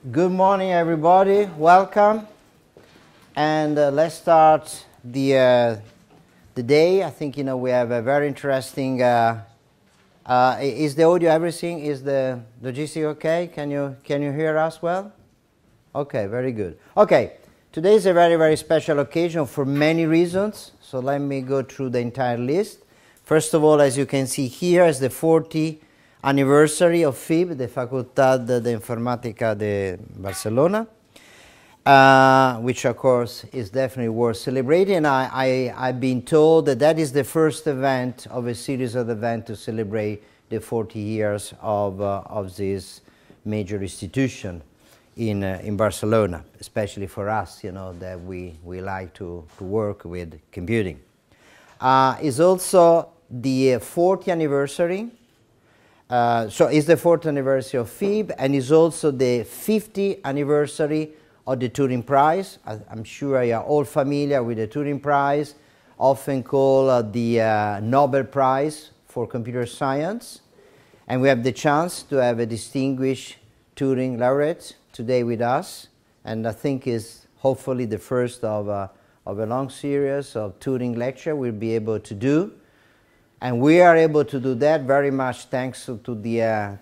Good morning, everybody. Welcome, and let's start the day. I think we have a very interesting. Is the audio everything? Is the logistic okay? Can you hear us well? Okay, very good. Okay, today is a very special occasion for many reasons. So let me go through the entire list. First of all, as you can see here, is the 40th anniversary of FIB, the Facultad de Informática de Barcelona, which of course is definitely worth celebrating. I've been told that is the first event of a series of events to celebrate the 40 years of this major institution in Barcelona, especially for us, that we like to work with computing. It's also the 40th anniversary. So it's the 4th anniversary of FIB, and it's also the 50th anniversary of the Turing Prize. I'm sure you are all familiar with the Turing Prize, often called the Nobel Prize for Computer Science. And we have the chance to have a distinguished Turing laureate today with us, and I think is hopefully the first of a long series of Turing lecture we'll be able to do. And we are able to do that very much thanks to the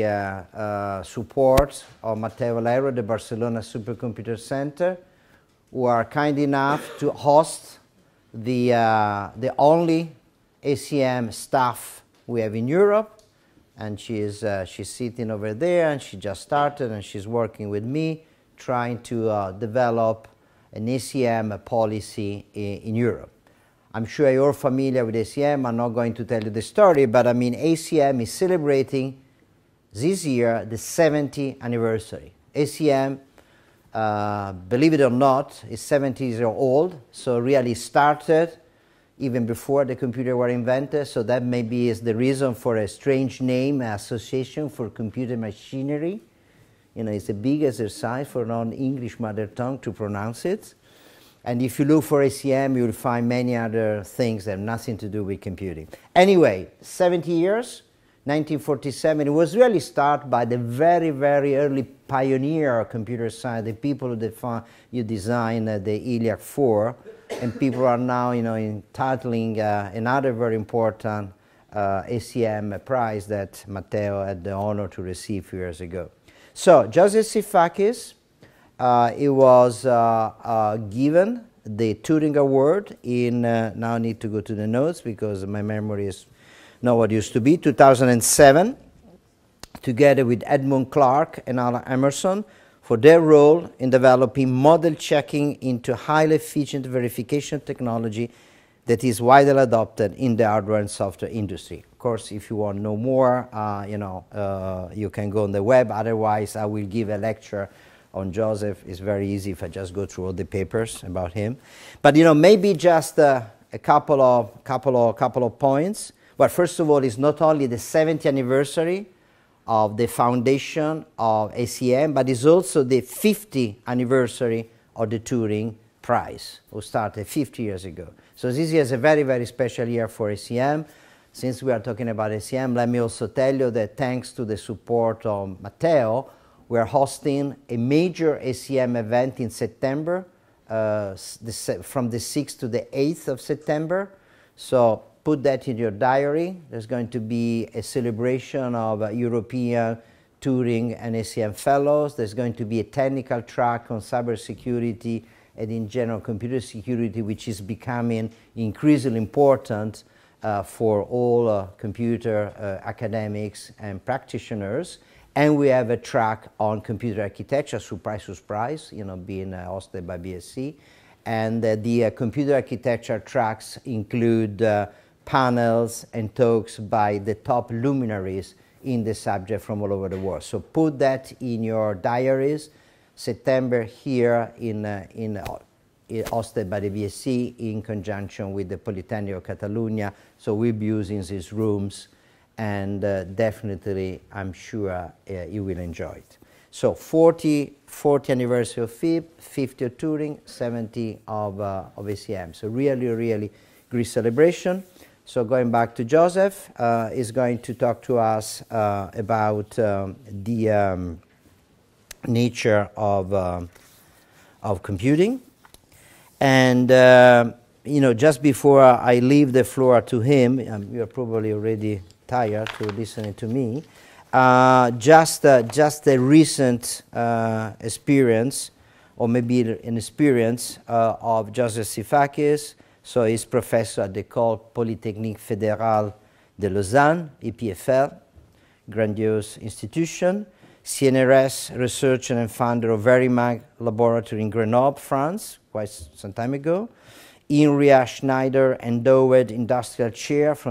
support of Matteo Valero, the Barcelona Supercomputer Center, who are kind enough to host the only ACM staff we have in Europe. And she's sitting over there, and she just started, and she's working with me, trying to develop an ACM policy in Europe. I'm sure you're familiar with ACM. I'm not going to tell you the story, but I mean, ACM is celebrating this year the 70th anniversary. ACM, believe it or not, is 70 years old, so really started even before the computer were invented. So that maybe is the reason for a strange name, Association for Computer Machinery. It's a big exercise for non-English mother tongue to pronounce it. And if you look for ACM, you'll find many other things that have nothing to do with computing. Anyway, 70 years, 1947, it was really started by the very early pioneer of computer science, the people who designed the ELIAC 4, and people are now, entitling another very important ACM prize that Matteo had the honor to receive a few years ago. So, Joseph Sifakis, it was given the Turing Award in, now I need to go to the notes because my memory is not what it used to be, 2007, together with Edmund Clark and Alan Emerson for their role in developing model checking into highly efficient verification technology that is widely adopted in the hardware and software industry. Of course, if you want to know more, you can go on the web. Otherwise, I will give a lecture on Joseph. It's very easy if I just go through all the papers about him. But maybe just a couple of points. Well, first of all, it's not only the 70th anniversary of the foundation of ACM, but it's also the 50th anniversary of the Turing Prize, who started 50 years ago. So this year is a very special year for ACM. Since we are talking about ACM, let me also tell you that thanks to the support of Matteo, we are hosting a major ACM event in September, from the 6th to the 8th of September. So put that in your diary. There's going to be a celebration of European Turing and ACM fellows. There's going to be a technical track on cybersecurity and in general computer security, which is becoming increasingly important for all computer academics and practitioners. And we have a track on computer architecture, surprise, being hosted by BSc. And the computer architecture tracks include panels and talks by the top luminaries in the subject from all over the world. So put that in your diaries. September here hosted by the BSc in conjunction with the Polytechnic of Catalonia. So we'll be using these rooms, and definitely I'm sure you will enjoy it. So 40th anniversary of FIB, 50 of Turing, 70 of ACM. So really great celebration. So going back to Joseph, is going to talk to us about the nature of computing. And just before I leave the floor to him, you're probably already tired to listening to me. Just a recent experience, or maybe an experience of Joseph Sifakis. So he's professor at the École Polytechnique Fédérale de Lausanne, EPFL, grandiose institution. CNRS researcher and founder of Verimag Laboratory in Grenoble, France, quite some time ago. Inria Schneider endowed industrial chair from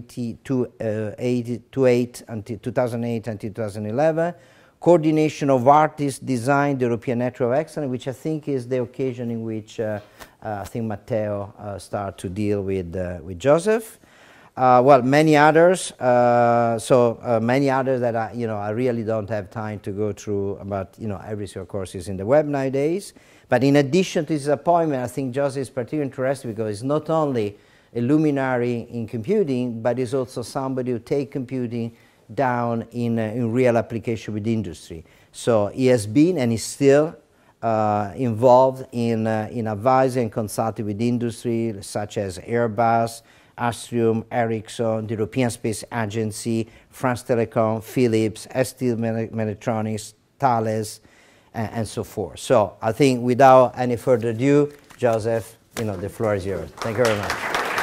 2008 until 2011. Coordination of artists design the European Network of Excellence, which I think is the occasion in which I think Matteo started to deal with Joseph. Well, many others. Many others that I really don't have time to go through. But every single course is in the web nowadays. But in addition to his appointment, I think Joseph is particularly interesting because he's not only a luminary in computing, but he's also somebody who takes computing down in real application with industry. So he has been and is still involved in advising and consulting with industry such as Airbus, Astrium, Ericsson, the European Space Agency, France Telecom, Philips, ST Mechatronics, Thales, and so forth. So I think without any further ado, Joseph, the floor is yours. Thank you very much.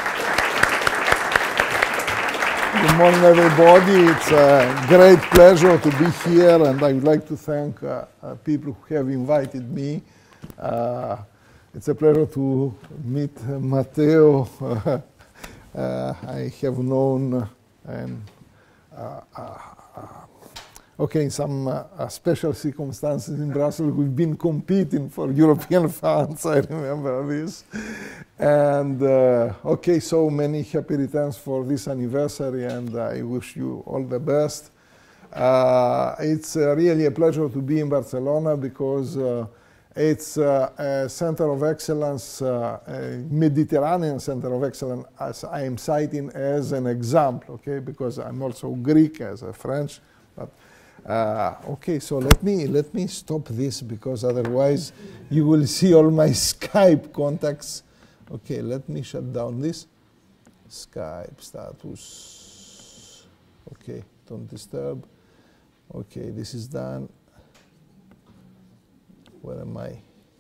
Good morning, everybody. It's a great pleasure to be here, and I would like to thank people who have invited me. It's a pleasure to meet Matteo. I have known in some special circumstances in Brussels, we've been competing for European funds. I remember this. And so many happy returns for this anniversary, and I wish you all the best. It's really a pleasure to be in Barcelona because it's a center of excellence, a Mediterranean center of excellence, as I am citing as an example, because I'm also Greek as a French. But, so let me stop this because otherwise you will see all my Skype contacts. Okay, let me shut down this. Skype status. Okay, don't disturb. Okay, this is done. Where am I?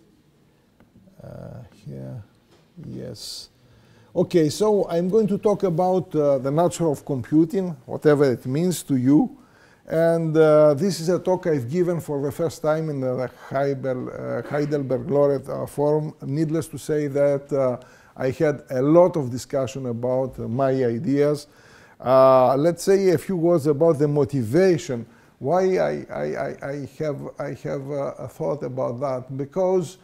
Here. Yes. Okay, so I'm going to talk about the nature of computing, whatever it means to you. And this is a talk I've given for the first time in the Heidelberg Laureate Forum. Needless to say that I had a lot of discussion about my ideas. Let's say a few words about the motivation. Why I have thought about that? Because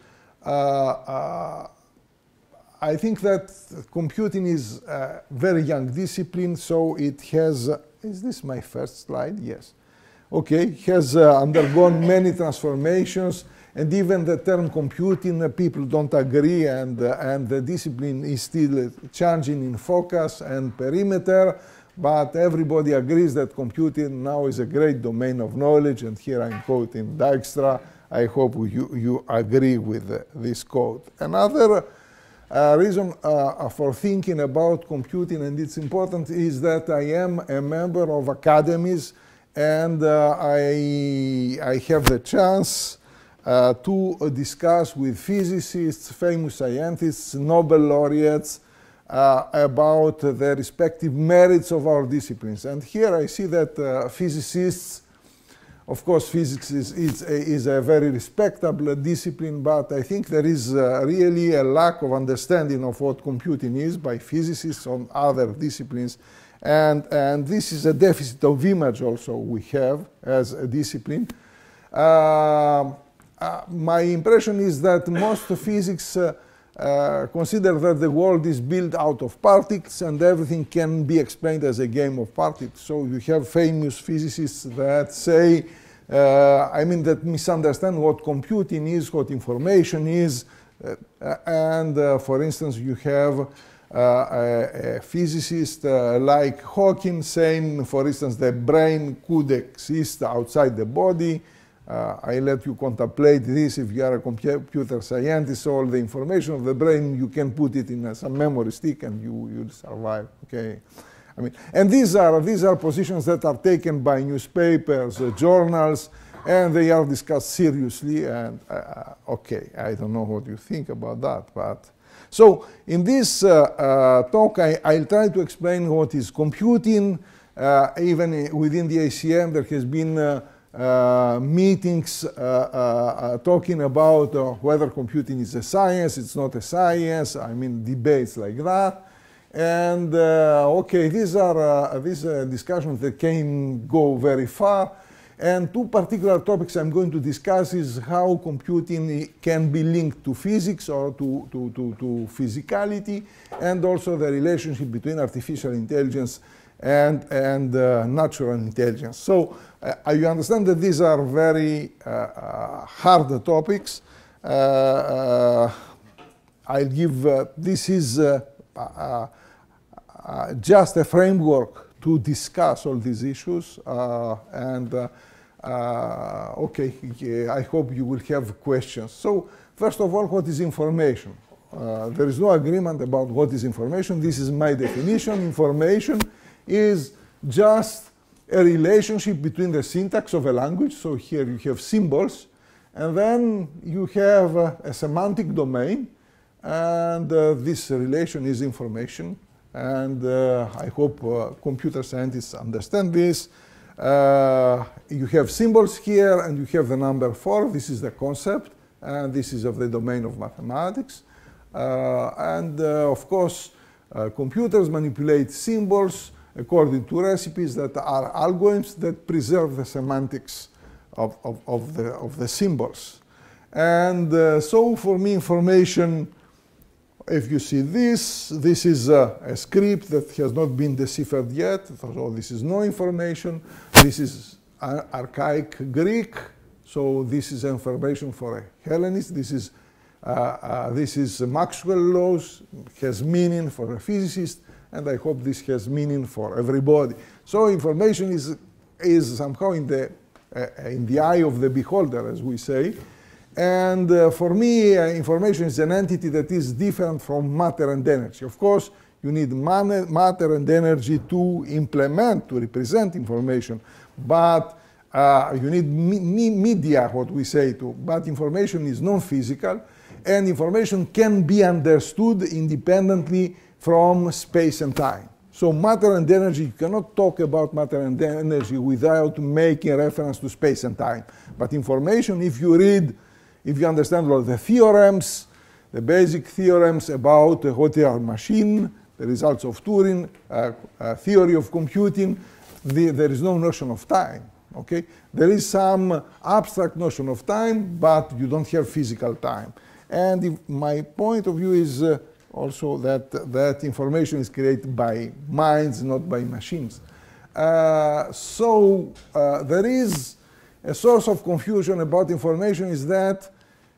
I think that computing is a very young discipline, so it has, is this my first slide? Yes. Okay, has undergone many transformations, and even the term computing, people don't agree, and the discipline is still changing in focus and perimeter, but everybody agrees that computing now is a great domain of knowledge, and here I'm quoting Dijkstra. I hope you agree with this quote. Another reason for thinking about computing, and it's important, is that I am a member of academies, and I have the chance to discuss with physicists, famous scientists, Nobel laureates, about the respective merits of our disciplines. And here I see that physicists, of course, physics is a very respectable discipline, but I think there is really a lack of understanding of what computing is by physicists on other disciplines. And this is a deficit of image also we have as a discipline. My impression is that most physics consider that the world is built out of particles and everything can be explained as a game of particles. So you have famous physicists that say, that misunderstand what computing is, what information is. For instance, you have a physicist like Hawking saying, for instance, the brain could exist outside the body. I let you contemplate this. If you are a computer scientist, all the information of the brain, you can put it in some memory stick and you'll survive. Okay, I mean, and these are positions that are taken by newspapers, journals, and they are discussed seriously. And okay, I don't know what you think about that, but so in this talk, I'll try to explain what is computing. Even within the ACM, there has been meetings talking about whether computing is a science, it's not a science. I mean, debates like that. And okay, these are discussions that can go very far. And two particular topics I'm going to discuss is how computing can be linked to physics or to physicality, and also the relationship between artificial intelligence and natural intelligence. So you understand that these are very hard topics. I'll give, this is just a framework to discuss all these issues. Okay, I hope you will have questions. So first of all, what is information? There is no agreement about what is information. This is my definition. Information is just a relationship between the syntax of a language. So here you have symbols, and then you have a semantic domain, and this relation is information. And I hope computer scientists understand this. You have symbols here, and you have the number 4. This is the concept, and this is of the domain of mathematics. Of course, computers manipulate symbols according to recipes that are algorithms that preserve the semantics of the symbols. And so for me, information, if you see this is a script that has not been deciphered yet, so this is no information. This is archaic Greek, so this is information for a Hellenist. This is Maxwell laws, has meaning for a physicist, and I hope this has meaning for everybody. So information is somehow in the eye of the beholder, as we say. And for me, information is an entity that is different from matter and energy. Of course, you need matter and energy to implement, to represent information. But you need media, what we say, too. But information is non-physical, and information can be understood independently from space and time. So matter and energy, you cannot talk about matter and energy without making reference to space and time. But information, if you read, if you understand all the theorems, the basic theorems about what are machine, the results of Turing, theory of computing, there is no notion of time. Okay? There is some abstract notion of time, but you don't have physical time. And my point of view is also that information is created by minds, not by machines. So there is a source of confusion about information is that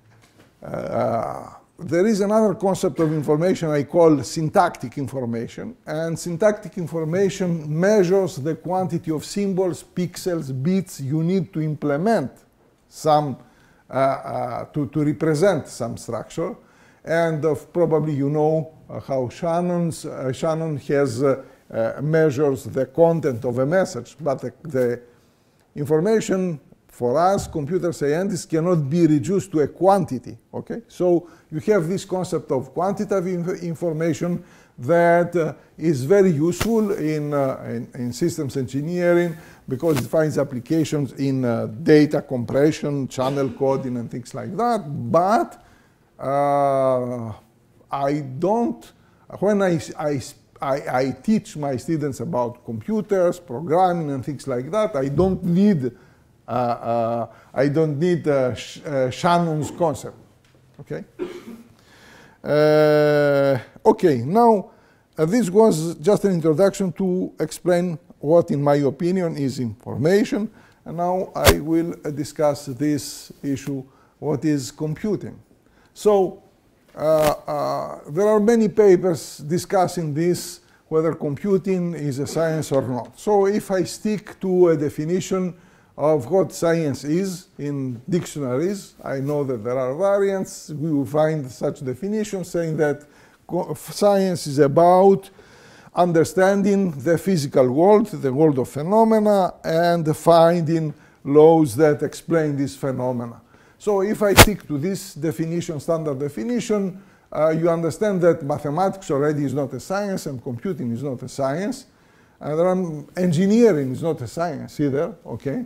there is another concept of information I call syntactic information. And syntactic information measures the quantity of symbols, pixels, bits you need to implement some, to represent some structure. And probably you know how Shannon has measures the content of a message, but the information for us, computer scientists, cannot be reduced to a quantity. Okay, so you have this concept of quantitative information that is very useful in systems engineering because it finds applications in data compression, channel coding, and things like that. But I don't. When I teach my students about computers, programming, and things like that, I don't need Shannon's concept. Okay. Okay. Now, this was just an introduction to explain what, in my opinion, is information. And now I will discuss this issue: what is computing? So there are many papers discussing this, whether computing is a science or not. So if I stick to a definition of what science is in dictionaries. I know that there are variants. We will find such definitions saying that science is about understanding the physical world, the world of phenomena, and finding laws that explain these phenomena. So if I stick to this definition, standard definition, you understand that mathematics already is not a science and computing is not a science. Engineering is not a science either, okay?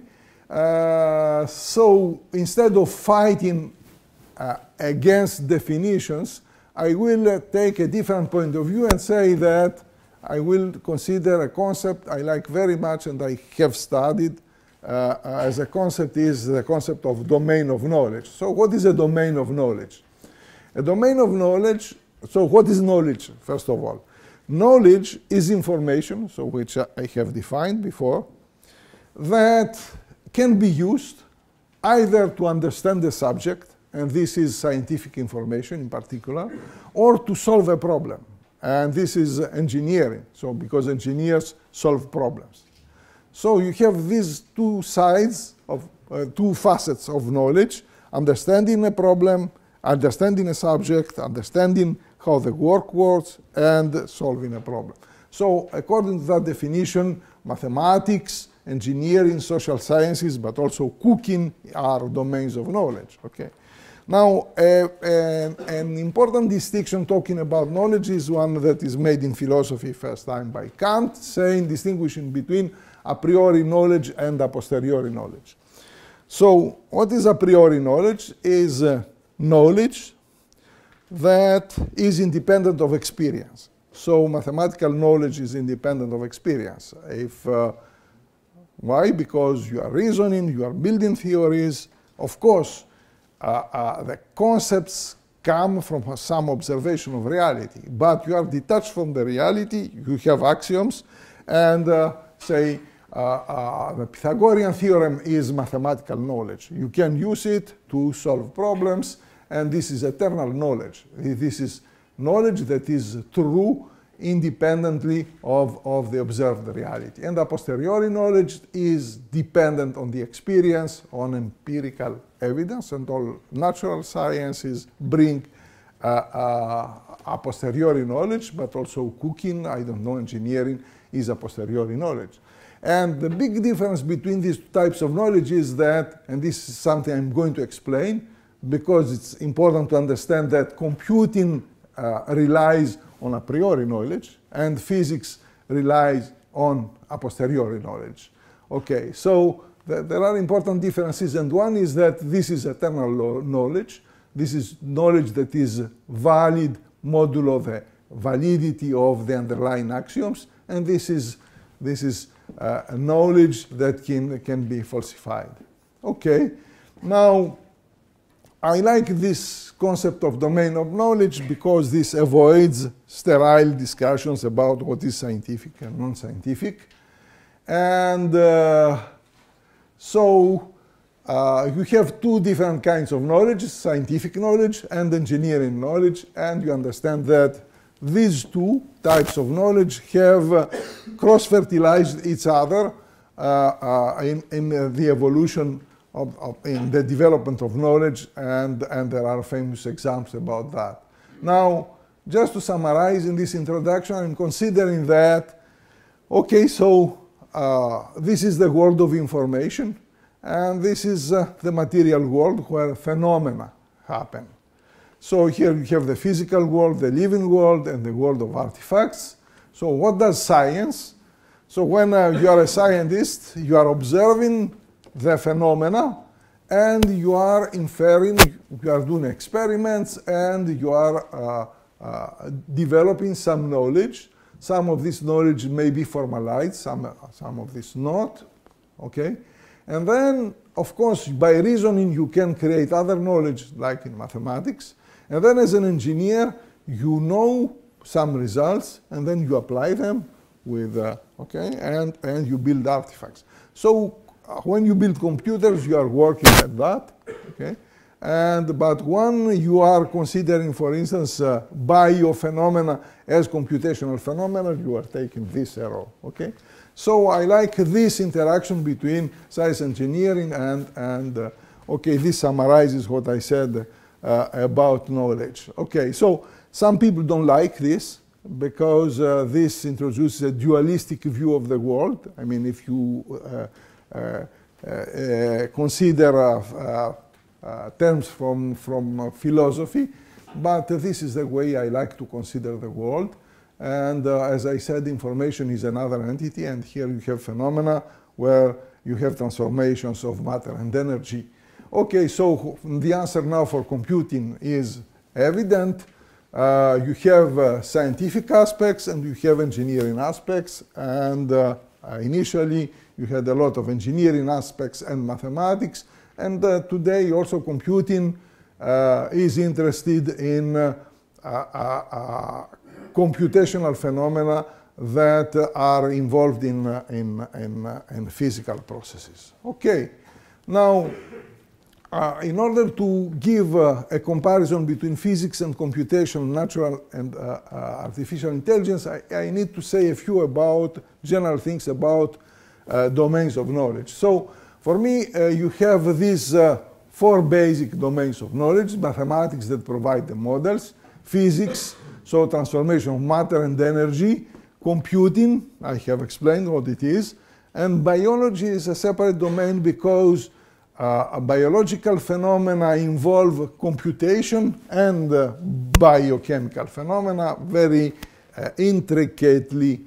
So instead of fighting against definitions, I will take a different point of view and say that I will consider a concept I like very much and I have studied as a concept is the concept of domain of knowledge. So what is a domain of knowledge? A domain of knowledge, so what is knowledge, first of all? Knowledge is information, so which I have defined before, that can be used either to understand the subject, and this is scientific information in particular, or to solve a problem. And this is engineering, so because engineers solve problems. So you have these two sides of two facets of knowledge: understanding a problem, understanding a subject, understanding how the work works, and solving a problem. So according to that definition, mathematics, engineering, social sciences, but also cooking are domains of knowledge. Okay. Now, an important distinction talking about knowledge is one that is made in philosophy first time by Kant, saying distinguishing between a priori knowledge and a posteriori knowledge. So what is a priori knowledge? Is knowledge that is independent of experience. So mathematical knowledge is independent of experience. Why? Because you are reasoning, you are building theories. Of course, the concepts come from some observation of reality, but you are detached from the reality. You have axioms, and say the Pythagorean theorem is mathematical knowledge. You can use it to solve problems, and this is eternal knowledge. This is knowledge that is true independently of the observed reality. And a posteriori knowledge is dependent on the experience, on empirical evidence, and all natural sciences bring a posteriori knowledge, but also cooking, I don't know, engineering is a posteriori knowledge. And the big difference between these two types of knowledge is that, and this is something I'm going to explain, because it's important to understand that computing relies on a priori knowledge, and physics relies on a posteriori knowledge. Okay, so there are important differences, and one is that this is eternal knowledge. This is knowledge that is valid modulo the validity of the underlying axioms, and this is a knowledge that can be falsified. Okay, now I like this concept of domain of knowledge because this avoids sterile discussions about what is scientific and non-scientific. And so you have two different kinds of knowledge: scientific knowledge and engineering knowledge, and you understand that these two types of knowledge have cross-fertilized each other in the evolution in the development of knowledge, and there are famous examples about that. Now, just to summarize in this introduction, I'm considering that, okay, so this is the world of information, and this is the material world where phenomena happen. So here you have the physical world, the living world, and the world of artifacts. So what does science? So when you are a scientist, you are observing the phenomena, and you are inferring, you are doing experiments, and you are developing some knowledge. Some of this knowledge may be formalized, some of this not, okay? And then, of course, by reasoning, you can create other knowledge, like in mathematics. And then as an engineer, you know some results, and then you apply them with, okay, and you build artifacts. So when you build computers, you are working at that, okay? But when you are considering, for instance, biophenomena as computational phenomena, you are taking this arrow, okay? So I like this interaction between science engineering and okay, this summarizes what I said about knowledge. Okay, so some people don't like this because this introduces a dualistic view of the world. I mean, if you consider terms from philosophy, but this is the way I like to consider the world. And as I said, information is another entity, and here you have phenomena where you have transformations of matter and energy. Okay, so the answer now for computing is evident. You have scientific aspects and you have engineering aspects, and initially you had a lot of engineering aspects and mathematics, and today also computing is interested in computational phenomena that are involved in physical processes. Okay, now in order to give a comparison between physics and computation, natural and artificial intelligence, I need to say a few about general things about domains of knowledge. So for me, you have these 4 basic domains of knowledge: mathematics that provide the models, physics, so transformation of matter and energy, computing, I have explained what it is, and biology is a separate domain because biological phenomena involve computation and biochemical phenomena very intricately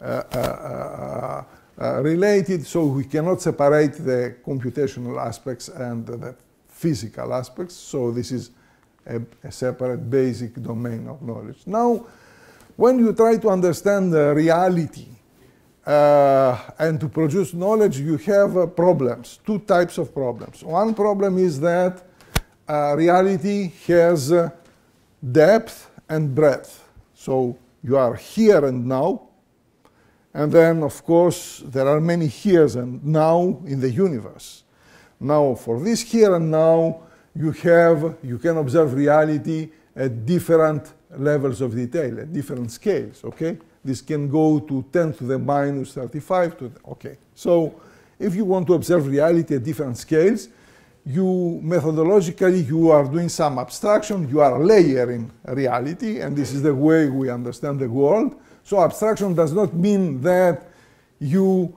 related, so we cannot separate the computational aspects and the physical aspects, so this is a separate basic domain of knowledge. Now, when you try to understand reality and to produce knowledge, you have problems, 2 types of problems. One problem is that reality has depth and breadth. So you are here and now, and then, of course, there are many heres and now in the universe. Now, for this here and now, you can observe reality at different levels of detail, at different scales, okay? This can go to 10 to the minus 35, okay. So if you want to observe reality at different scales, methodologically, you are doing some abstraction, you are layering reality, and this is the way we understand the world. So abstraction does not mean that you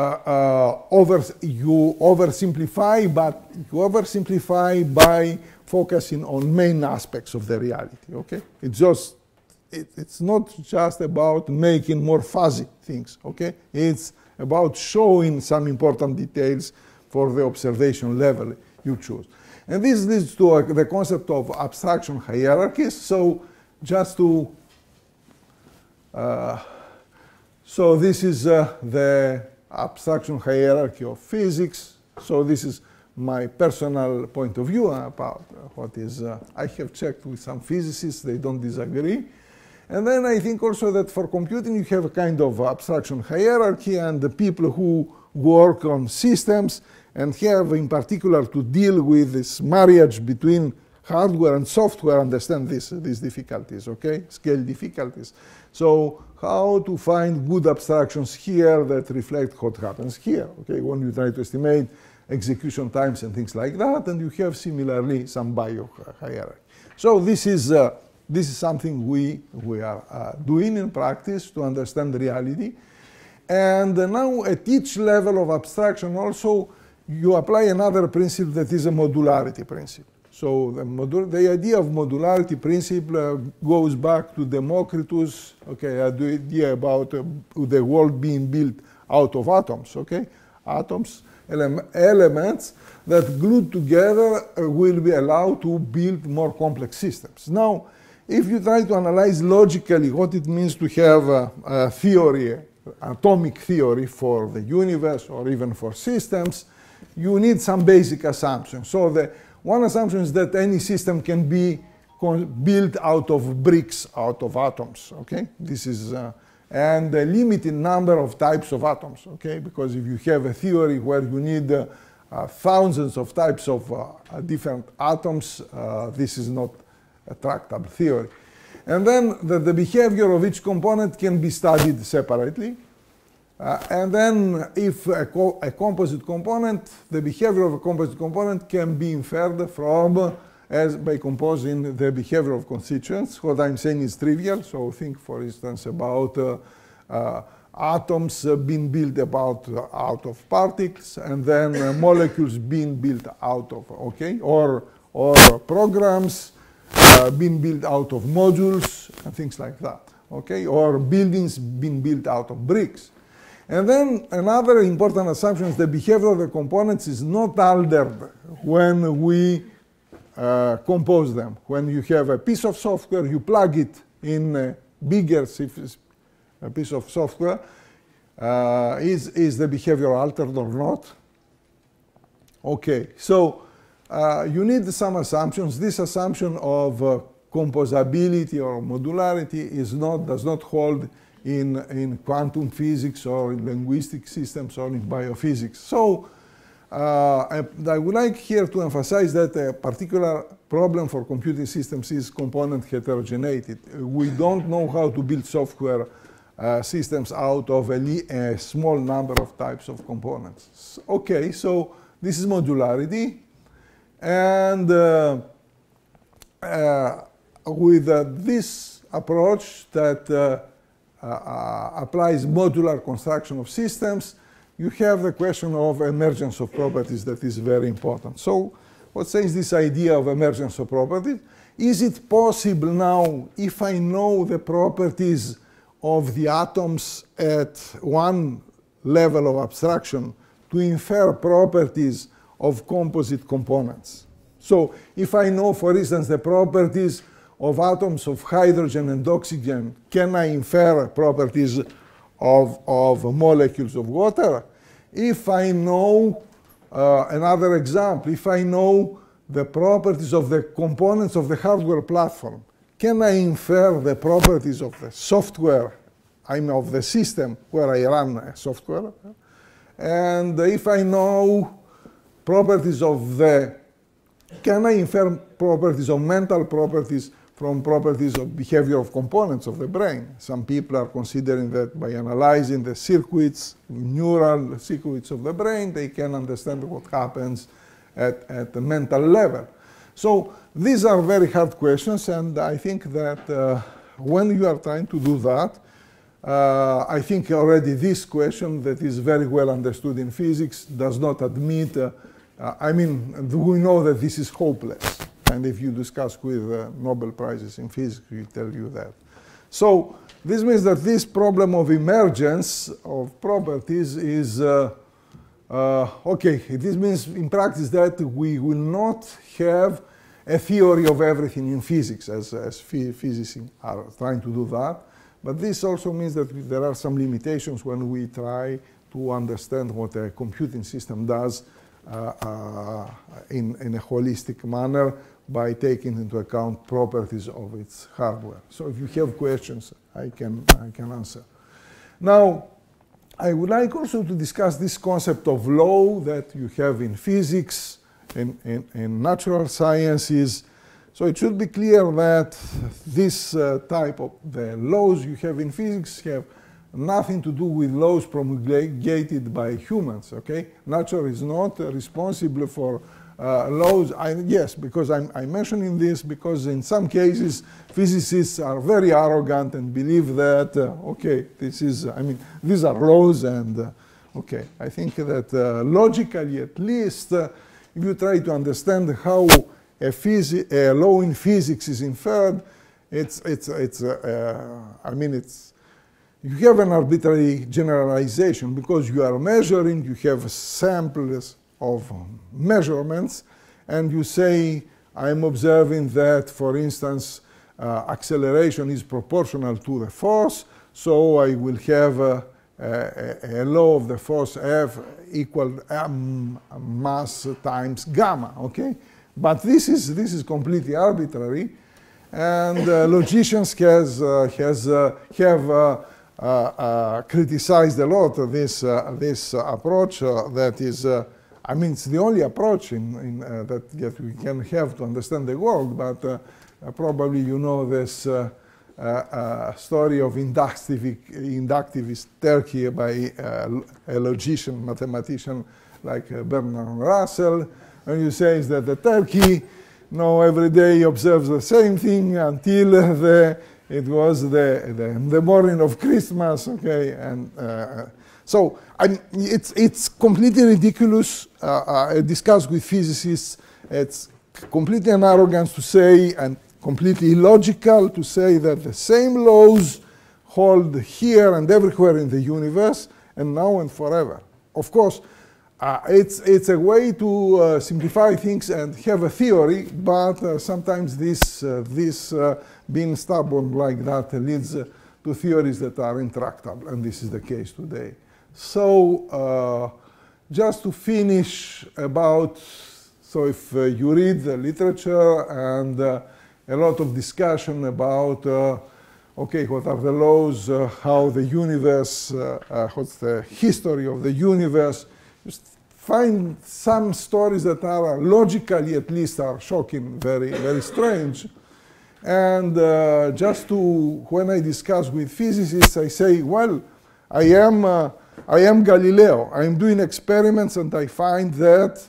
oversimplify, but you oversimplify by focusing on main aspects of the reality, okay? It's not just about making more fuzzy things, okay? It's about showing some important details for the observation level you choose. And this leads to the concept of abstraction hierarchies. So just to, so this is the abstraction hierarchy of physics. So this is my personal point of view about what is, I have checked with some physicists, they don't disagree. And then I think also that for computing you have a kind of abstraction hierarchy, and the people who work on systems and have in particular to deal with this marriage between hardware and software understand these difficulties, okay? Scale difficulties. So how to find good abstractions here that reflect what happens here, okay? When you try to estimate execution times and things like that, and you have similarly some bio-hierarchy. So this is something we are doing in practice to understand reality. And now at each level of abstraction also, you apply another principle that is a modularity principle. So the idea of modularity principle goes back to Democritus, okay, the idea about the world being built out of atoms, okay? Atoms, elements that glued together will be allowed to build more complex systems. Now, if you try to analyze logically what it means to have a theory, atomic theory for the universe or even for systems, you need some basic assumptions. So one assumption is that any system can be built out of bricks, out of atoms, okay? This is, and a limited number of types of atoms, okay? Because if you have a theory where you need thousands of types of different atoms, this is not a tractable theory. And then the behavior of each component can be studied separately. And then if a composite component, the behavior of a composite component can be inferred from by composing the behavior of constituents. What I'm saying is trivial. So think, for instance, about atoms being built out of particles, and then molecules being built out of, or programs being built out of modules and things like that, or buildings being built out of bricks. And then another important assumption is the behavior of the components is not altered when we compose them. When you have a piece of software, you plug it in a bigger a piece of software. Is the behavior altered or not? Okay, so you need some assumptions. This assumption of composability or modularity does not hold in quantum physics or in linguistic systems or in biophysics. So I would like here to emphasize that a particular problem for computing systems is component heterogeneity. We don't know how to build software systems out of a small number of types of components. Okay, so this is modularity. And with this approach that applies modular construction of systems, you have the question of emergence of properties that is very important. So what says this idea of emergence of properties? Is it possible now, if I know the properties of the atoms at one level of abstraction, to infer properties of composite components? So if I know, for instance, the properties of atoms of hydrogen and oxygen, can I infer properties of molecules of water? If I know, another example, if I know the properties of the components of the hardware platform, can I infer the properties of the software, of the system where I run a software? And if I know properties of can I infer properties of mental properties from properties of behavior of components of the brain? Some people are considering that by analyzing the circuits, neural circuits of the brain, they can understand what happens at the mental level. So these are very hard questions, and I think that when you are trying to do that, I think already this question that is very well understood in physics does not admit, we know that this is hopeless. And if you discuss with Nobel Prizes in physics, we tell you that. So this means that this problem of emergence of properties is, okay, this means in practice that we will not have a theory of everything in physics, as physicists are trying to do that. But this also means that there are some limitations when we try to understand what a computing system does in a holistic manner by taking into account properties of its hardware. So if you have questions, I can answer. Now, I would like also to discuss this concept of law that you have in physics, in natural sciences. So it should be clear that this type of the laws you have in physics have nothing to do with laws promulgated by humans, okay? Nature is not responsible for laws. Yes, because I'm mentioning this because in some cases physicists are very arrogant and believe that, okay, these are laws and, okay. I think that logically at least, if you try to understand how a law in physics is inferred, you have an arbitrary generalization because you are measuring, you have samples of measurements, and you say, I'm observing that, for instance, acceleration is proportional to the force, so I will have a law of the force F equal mass times gamma, okay? But this is completely arbitrary, and logicians have criticized a lot of this approach that is I mean, it's the only approach that we can have to understand the world, but probably you know this story of inductivist Turkey by a logician, mathematician like Bertrand Russell, and you say that the Turkey every day observes the same thing until it was the morning of Christmas, okay, and so it's completely ridiculous. I discussed with physicists. It's completely an arrogance to say, and completely illogical to say, that the same laws hold here and everywhere in the universe, and now and forever. Of course, it's a way to simplify things and have a theory, but sometimes this being stubborn like that leads to theories that are intractable, and this is the case today. So just to finish so if you read the literature and a lot of discussion about, okay, what are the laws, how the universe, what's the history of the universe, just find some stories that are logically at least are shocking, very, very strange. And when I discuss with physicists, I say, well, I am Galileo. I'm doing experiments and I find that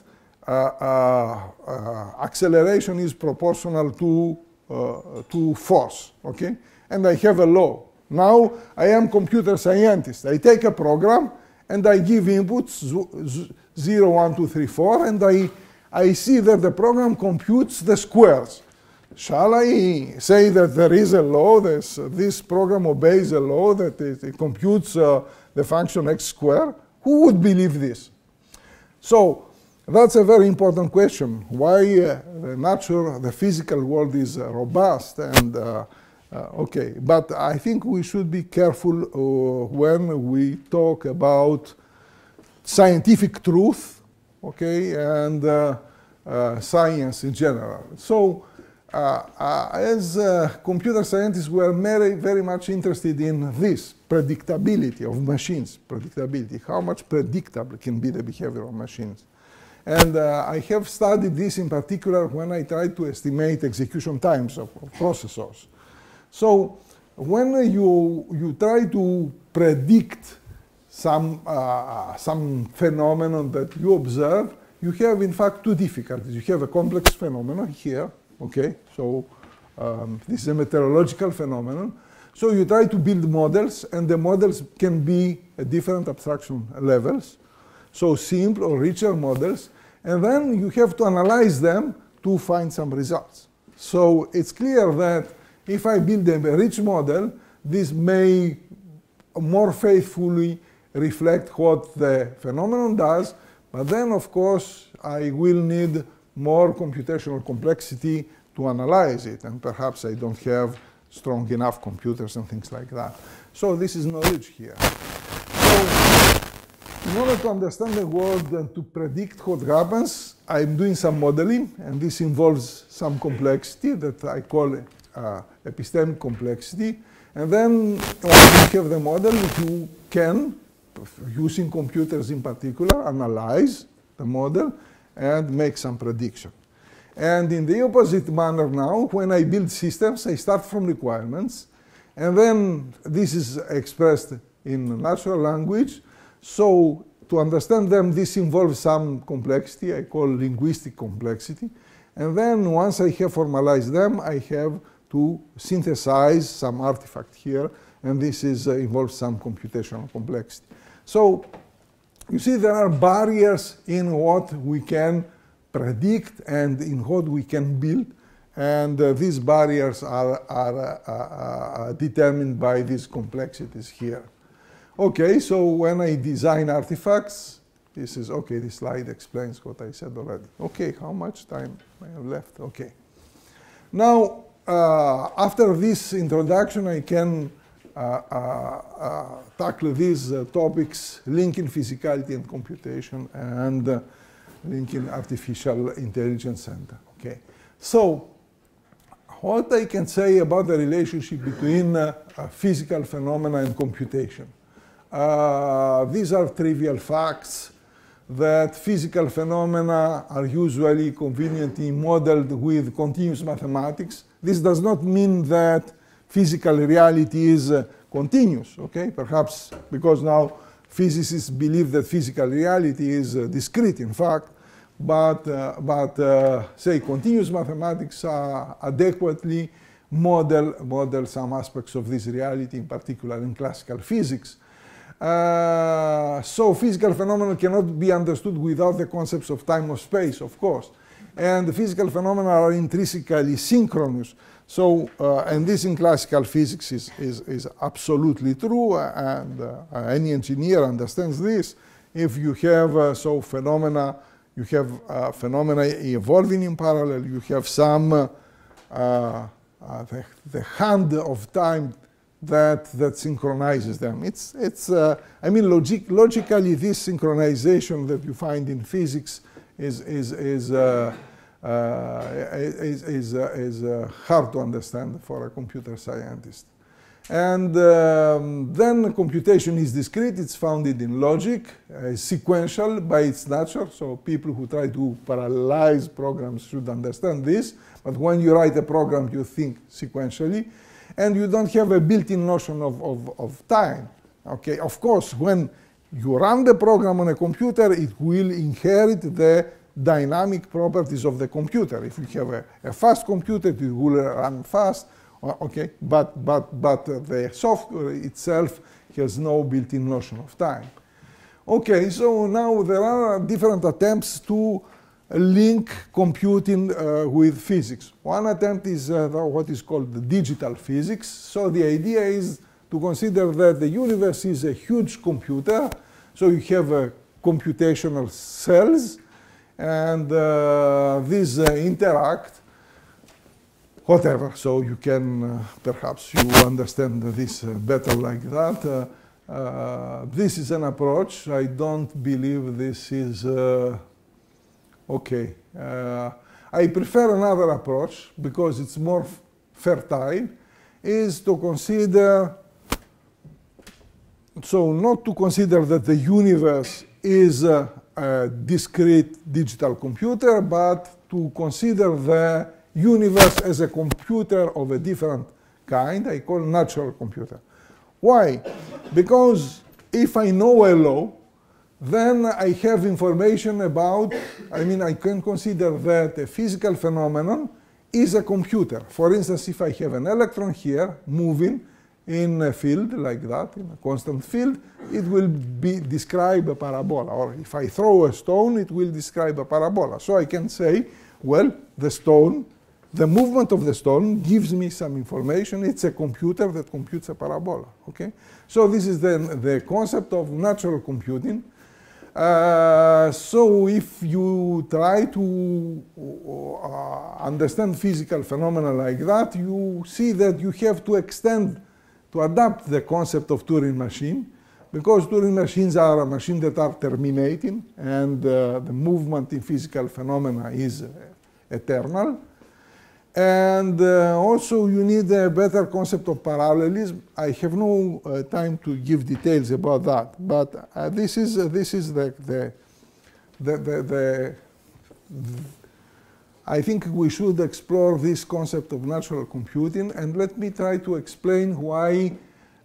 acceleration is proportional to force, okay? And I have a law. Now I am computer scientist. I take a program and I give inputs 0, 1, 2, 3, 4, and I see that the program computes the squares. Shall I say that there is a law, this program obeys a law, that it computes the function x squared? Who would believe this? So that's a very important question. Why the physical world is robust and okay, but I think we should be careful when we talk about scientific truth, okay, and science in general. So as computer scientists, we are very much interested in this predictability of machines, how much predictable can be the behavior of machines. And I have studied this in particular when I try to estimate execution times of processors. So when you try to predict some phenomenon that you observe, you have in fact two difficulties. You have a complex phenomenon here, okay? So this is a meteorological phenomenon. So you try to build models, and the models can be at different abstraction levels. So simple or richer models, and then you have to analyze them to find some results. So it's clear that if I build a rich model, this may more faithfully reflect what the phenomenon does, but then of course I will need more computational complexity to analyze it, and perhaps I don't have strong enough computers and things like that. So this is knowledge here. So in order to understand the world and to predict what happens, I'm doing some modeling, and this involves some complexity that I call epistemic complexity. And then once you have the model, you can, using computers in particular, analyze the model and make some prediction. And in the opposite manner now, when I build systems, I start from requirements, and then this is expressed in natural language. So to understand them, this involves some complexity, I call linguistic complexity. And then once I have formalized them, I have to synthesize some artifact here, and this involves some computational complexity. So you see there are barriers in what we can predict and in what we can build, and these barriers are determined by these complexities here. Okay, so when I design artifacts, this is, okay, this slide explains what I said already. Okay, how much time I have left? Okay. Now, after this introduction, I can tackle these topics, linking physicality and computation, and linking artificial intelligence center. Okay, so what I can say about the relationship between physical phenomena and computation? These are trivial facts that physical phenomena are usually conveniently modeled with continuous mathematics. This does not mean that physical reality is continuous, okay? Perhaps because now physicists believe that physical reality is discrete, in fact, but say continuous mathematics adequately model some aspects of this reality, in particular in classical physics. So physical phenomena cannot be understood without the concepts of time or space, of course. And the physical phenomena are intrinsically synchronous. So, and this in classical physics is absolutely true, and any engineer understands this. If you have phenomena, you have phenomena evolving in parallel, you have some the hand of time that synchronizes them. I mean, logically, this synchronization that you find in physics is hard to understand for a computer scientist. And then computation is discrete. It's founded in logic, sequential by its nature. So people who try to parallelize programs should understand this. But when you write a program, you think sequentially. And you don't have a built-in notion of time. Okay, of course, when you run the program on a computer, it will inherit the dynamic properties of the computer. If you have a fast computer, it will run fast. Okay, but the software itself has no built-in notion of time. Okay, so now there are different attempts to link computing with physics. One attempt is what is called the digital physics. So the idea is to consider that the universe is a huge computer. So you have computational cells, and these interact, whatever. So you can, perhaps you understand this better like that. This is an approach. I don't believe this is okay. I prefer another approach because it's more fertile, is to consider, so not to consider that the universe is a discrete digital computer, but to consider the universe as a computer of a different kind. I call natural computer. Why? Because if I know a law, then I have information about, I mean, I can consider that a physical phenomenon is a computer. For instance, if I have an electron here moving in a field like that, in a constant field, it will describe a parabola. Or if I throw a stone, it will describe a parabola. So I can say, well, the stone, the movement of the stone gives me some information. It's a computer that computes a parabola. Okay? So this is the concept of natural computing. So if you try to understand physical phenomena like that, you see that you have to adapt the concept of Turing machine, because Turing machines are machines that are terminating, and the movement in physical phenomena is eternal. And also you need a better concept of parallelism. I have no time to give details about that, but this is I think we should explore this concept of natural computing, and let me try to explain why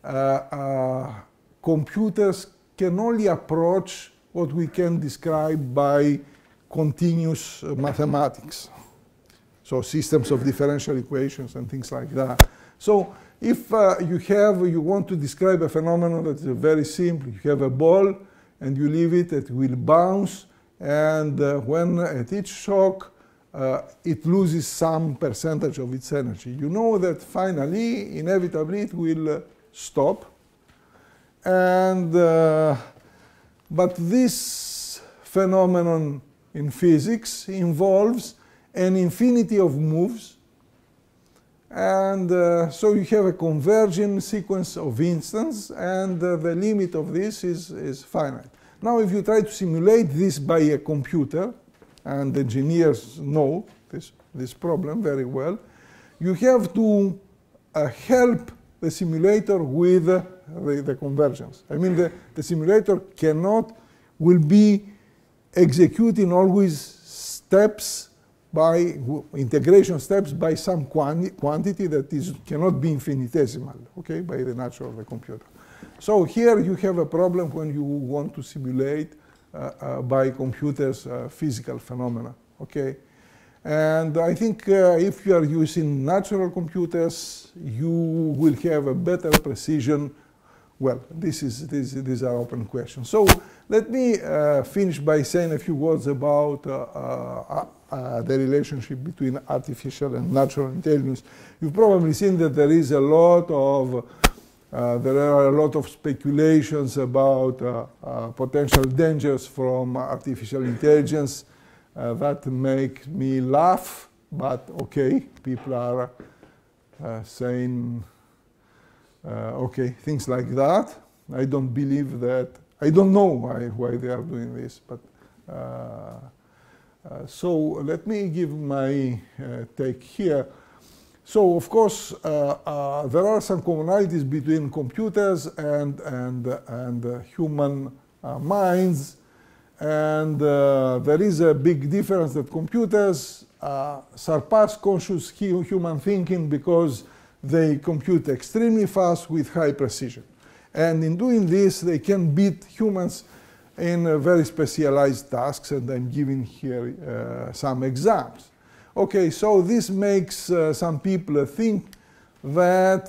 computers can only approach what we can describe by continuous mathematics. So systems of differential equations and things like that. So if you want to describe a phenomenon that is very simple, you have a ball and you leave it, it will bounce, and when at each shock, it loses some percentage of its energy. You know that finally, inevitably, it will stop. And but this phenomenon in physics involves an infinity of moves, and so you have a convergent sequence of instants, and the limit of this is finite. Now, if you try to simulate this by a computer, and engineers know this problem very well, you have to help the simulator with the convergence. I mean, the simulator will be executing always steps by integration steps by some quantity that cannot be infinitesimal, okay, by the nature of the computer. So here you have a problem when you want to simulate by computers physical phenomena, okay? And I think if you are using natural computers, you will have a better precision. Well, these are open questions. So let me finish by saying a few words about the relationship between artificial and natural intelligence. You've probably seen that there is a lot of there are a lot of speculations about potential dangers from artificial intelligence that make me laugh, but okay, people are saying okay, things like that. I don't believe that. I don't know why they are doing this, but so let me give my take here. So of course, there are some commonalities between computers and human minds, and there is a big difference that computers surpass conscious human thinking because they compute extremely fast with high precision. And in doing this, they can beat humans in very specialized tasks, and I'm giving here some examples. Okay, so this makes some people think that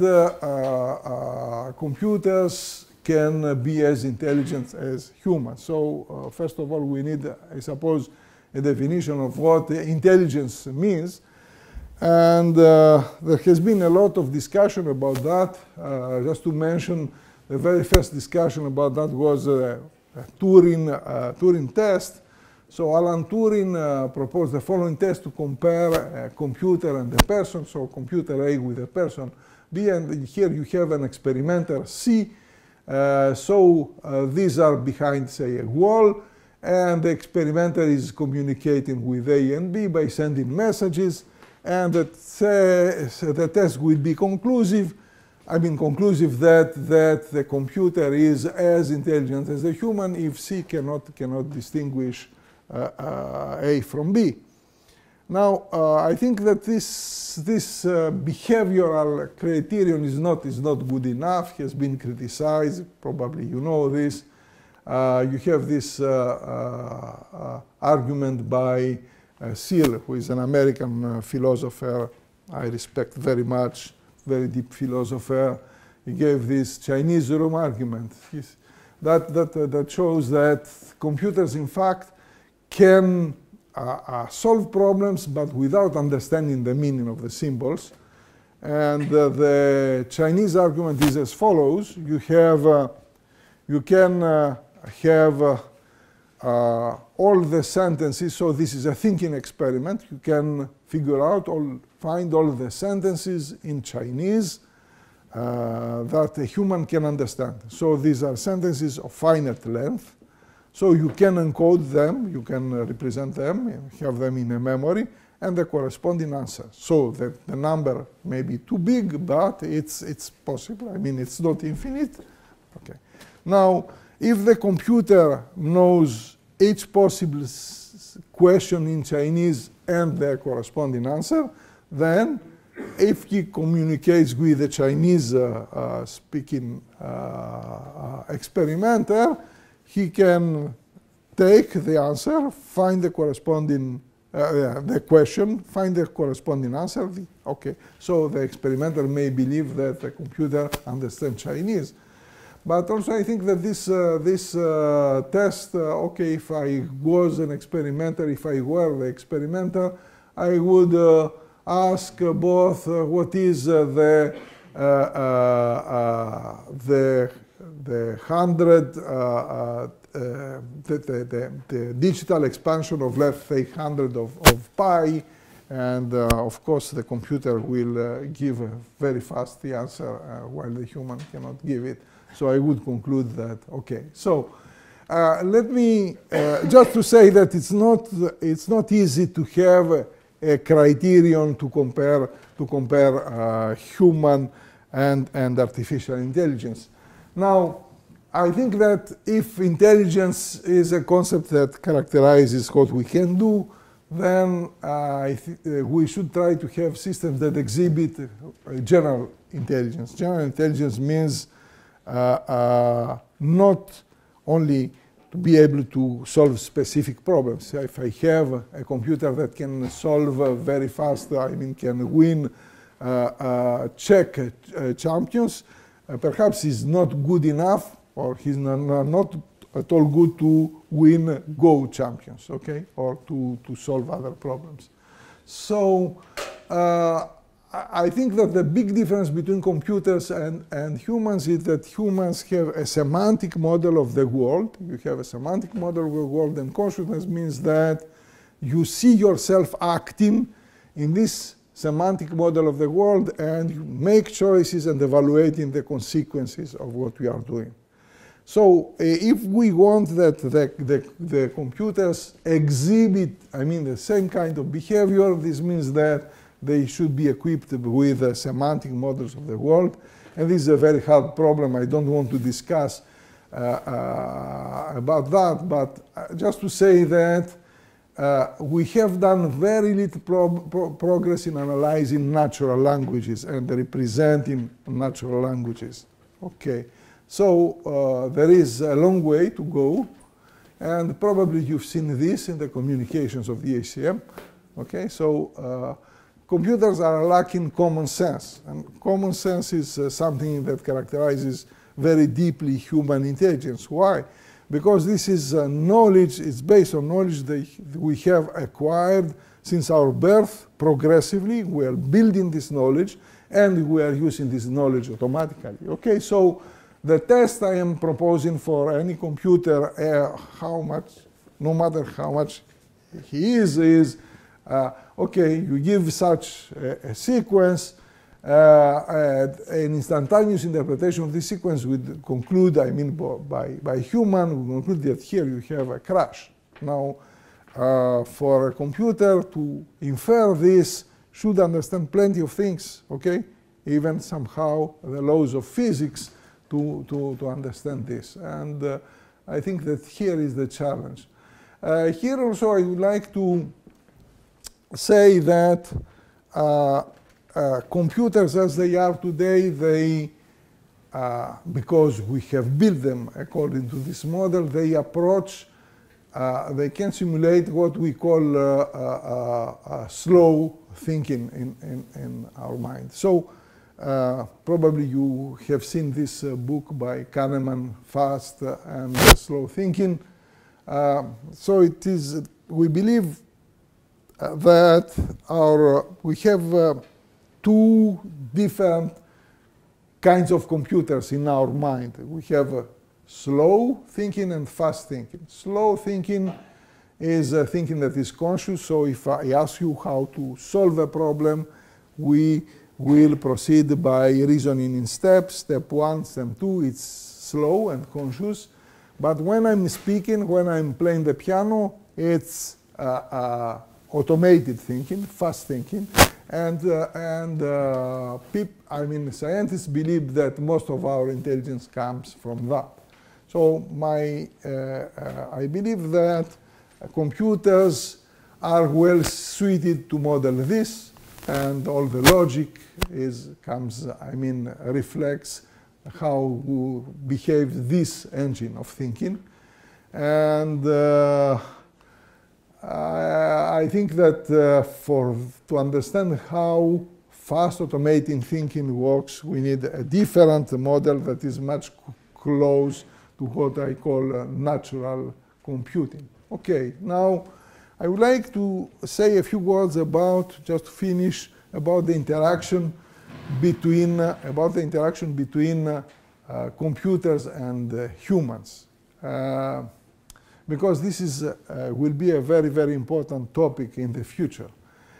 computers can be as intelligent as humans. So first of all, we need, I suppose, a definition of what intelligence means. And there has been a lot of discussion about that. Just to mention, the very first discussion about that was a Turing test. So Alan Turing proposed the following test to compare a computer and a person, so computer A with a person B, and here you have an experimenter C. These are behind, say, a wall, and the experimenter is communicating with A and B by sending messages, and the test will be conclusive. I mean, conclusive that the computer is as intelligent as the human if C cannot distinguish A from B. Now, I think that this behavioral criterion is not good enough. Has been criticized. Probably you know this. You have this argument by Searle, who is an American philosopher I respect very much, very deep philosopher. He gave this Chinese room argument that shows that computers, in fact, can solve problems, but without understanding the meaning of the symbols. And the Chinese argument is as follows: you can have all the sentences. So this is a thinking experiment. You can figure out find all the sentences in Chinese that a human can understand. So these are sentences of finite length. So you can encode them, you can represent them, have them in a memory, and the corresponding answer. So the number may be too big, but it's possible. I mean, it's not infinite. Okay. Now, if the computer knows each possible question in Chinese and their corresponding answer, then if he communicates with the Chinese speaking experimenter, he can take the answer, find the corresponding the question, find the corresponding answer. Okay, so the experimenter may believe that the computer understands Chinese. But also I think that this test, okay, if I was an experimenter, if I were the experimenter, I would ask both what is the digital expansion of, let's say, 100 of pi, and of course the computer will give a very fast answer while the human cannot give it. So I would conclude that, okay. So let me just to say that it's not easy to have a criterion to compare human and artificial intelligence. Now, I think that if intelligence is a concept that characterizes what we can do, then we should try to have systems that exhibit general intelligence. General intelligence means not only to be able to solve specific problems. If I have a computer that can solve very fast, I mean, can win check champions, perhaps he's not good enough, or he's not at all good to win Go champions, okay, or to solve other problems. So I think that the big difference between computers and humans is that humans have a semantic model of the world. You have a semantic model of the world, and consciousness means that you see yourself acting in this semantic model of the world, and you make choices and evaluating the consequences of what we are doing. So if we want that the computers exhibit, I mean, the same kind of behavior, this means that they should be equipped with semantic models of the world. And this is a very hard problem. I don't want to discuss about that, but just to say that we have done very little progress in analyzing natural languages and representing natural languages. Okay. So there is a long way to go, and probably you've seen this in the communications of the ACM. Okay, so computers are lacking common sense, and common sense is something that characterizes very deeply human intelligence. Why? Because this is knowledge, it's based on knowledge that we have acquired since our birth progressively. We are building this knowledge, and we are using this knowledge automatically. Okay, so the test I am proposing for any computer, no matter how much he is okay, you give such a sequence, an instantaneous interpretation of this sequence would conclude, I mean, by human, we conclude that here you have a crash. Now, for a computer to infer this should understand plenty of things, okay? Even somehow the laws of physics to understand this. And I think that here is the challenge. Here also I would like to say that computers as they are today, they, because we have built them according to this model, they approach, they can simulate what we call slow thinking in our mind. So probably you have seen this book by Kahneman, Fast and Slow Thinking. So it is, we believe that we have two different kinds of computers in our mind. We have slow thinking and fast thinking. Slow thinking is thinking that is conscious. So if I ask you how to solve a problem, we will proceed by reasoning in steps. Step 1, step 2, it's slow and conscious. But when I'm speaking, when I'm playing the piano, it's automated thinking, fast thinking. And I mean, scientists believe that most of our intelligence comes from that. So I believe that computers are well suited to model this, and all the logic reflects how we behave this engine of thinking. And I think that to understand how fast automating thinking works, we need a different model that is much close to what I call natural computing. Okay, now I would like to say a few words about, just to finish, about the interaction between computers and humans. Because this is, will be a very, very important topic in the future.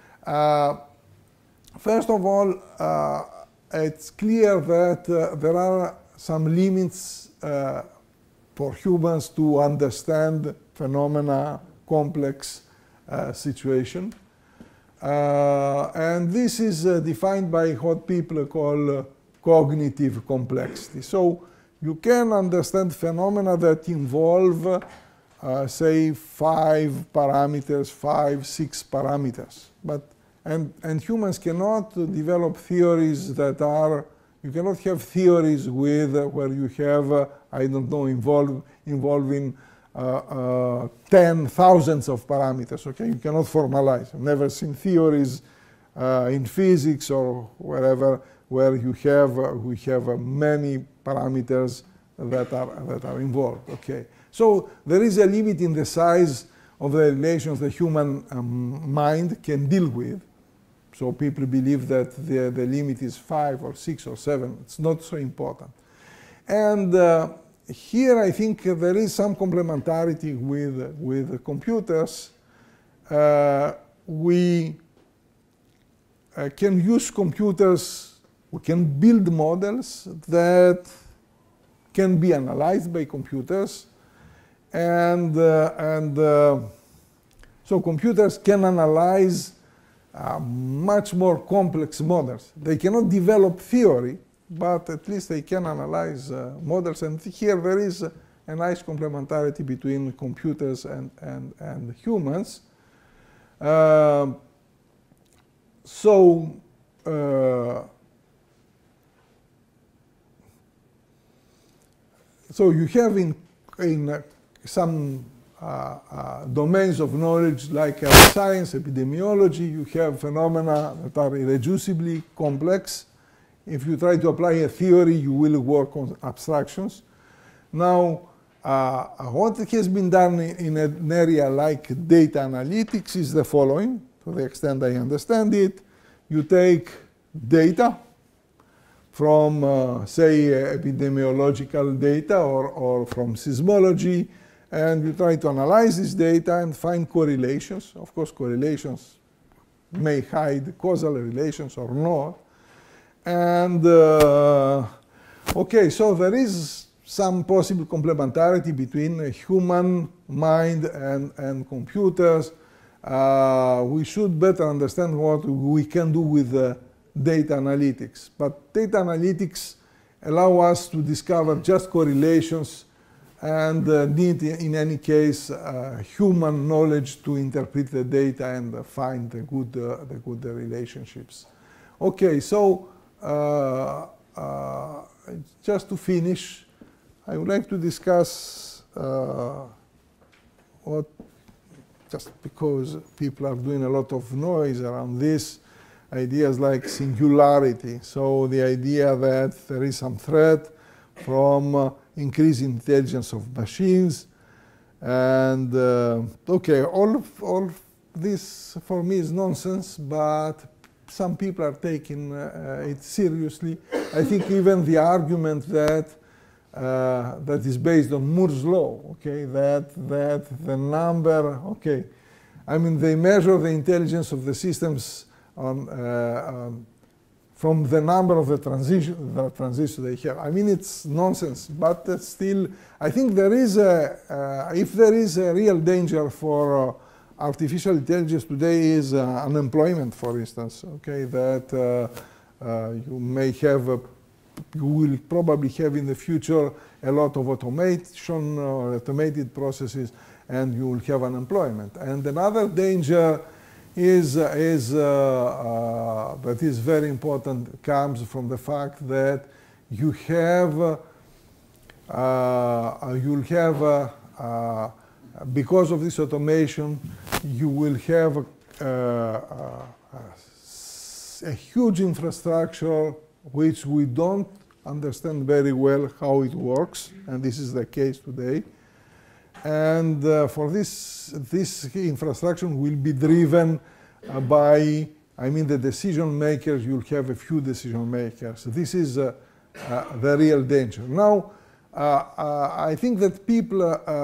First of all, it's clear that there are some limits for humans to understand phenomena, complex situation. And this is defined by what people call cognitive complexity. So you can understand phenomena that involve, say, 5 parameters, 5, 6 parameters. And humans cannot develop theories that are, you cannot have theories with where you have, I don't know, involving 10,000s of parameters, okay? You cannot formalize. I've never seen theories in physics or wherever where you have many parameters that are involved, okay? So there is a limit in the size of the relations the human mind can deal with. So people believe that the limit is 5 or 6 or 7. It's not so important. And here I think there is some complementarity with computers. We can use computers, we can build models that can be analyzed by computers. And so computers can analyze much more complex models. They cannot develop theory, but at least they can analyze models. And here there is a nice complementarity between computers and humans. So you have in some domains of knowledge like science, epidemiology, you have phenomena that are irreducibly complex. If you try to apply a theory, you will work on abstractions. Now, what has been done in an area like data analytics is the following, to the extent I understand it. You take data from, say, epidemiological data or from seismology, and you try to analyze this data and find correlations. Of course, correlations may hide causal relations or not. And, okay, so there is some possible complementarity between a human mind and computers. We should better understand what we can do with data analytics. But data analytics allow us to discover just correlations and need, in any case, human knowledge to interpret the data and find the good relationships. Okay, so just to finish, I would like to discuss just because people are doing a lot of noise around this, ideas like singularity. So the idea that there is some threat from increased intelligence of machines. And okay, all this for me is nonsense, but some people are taking it seriously. I think even the argument that that is based on Moore's law, okay, that the number, okay, I mean, they measure the intelligence of the systems from the number of the transistors they have. I mean, it's nonsense, but still, I think there is if there is a real danger for artificial intelligence today is unemployment, for instance, okay, that you may have, you will probably have in the future a lot of automation or automated processes, and you will have unemployment. And another danger is that is very important, comes from the fact that you have you'll have because of this automation, you will have a huge infrastructure which we don't understand very well how it works, and this is the case today. And for this infrastructure will be driven by, I mean, the decision makers. You'll have a few decision makers. This is the real danger. Now, I think that people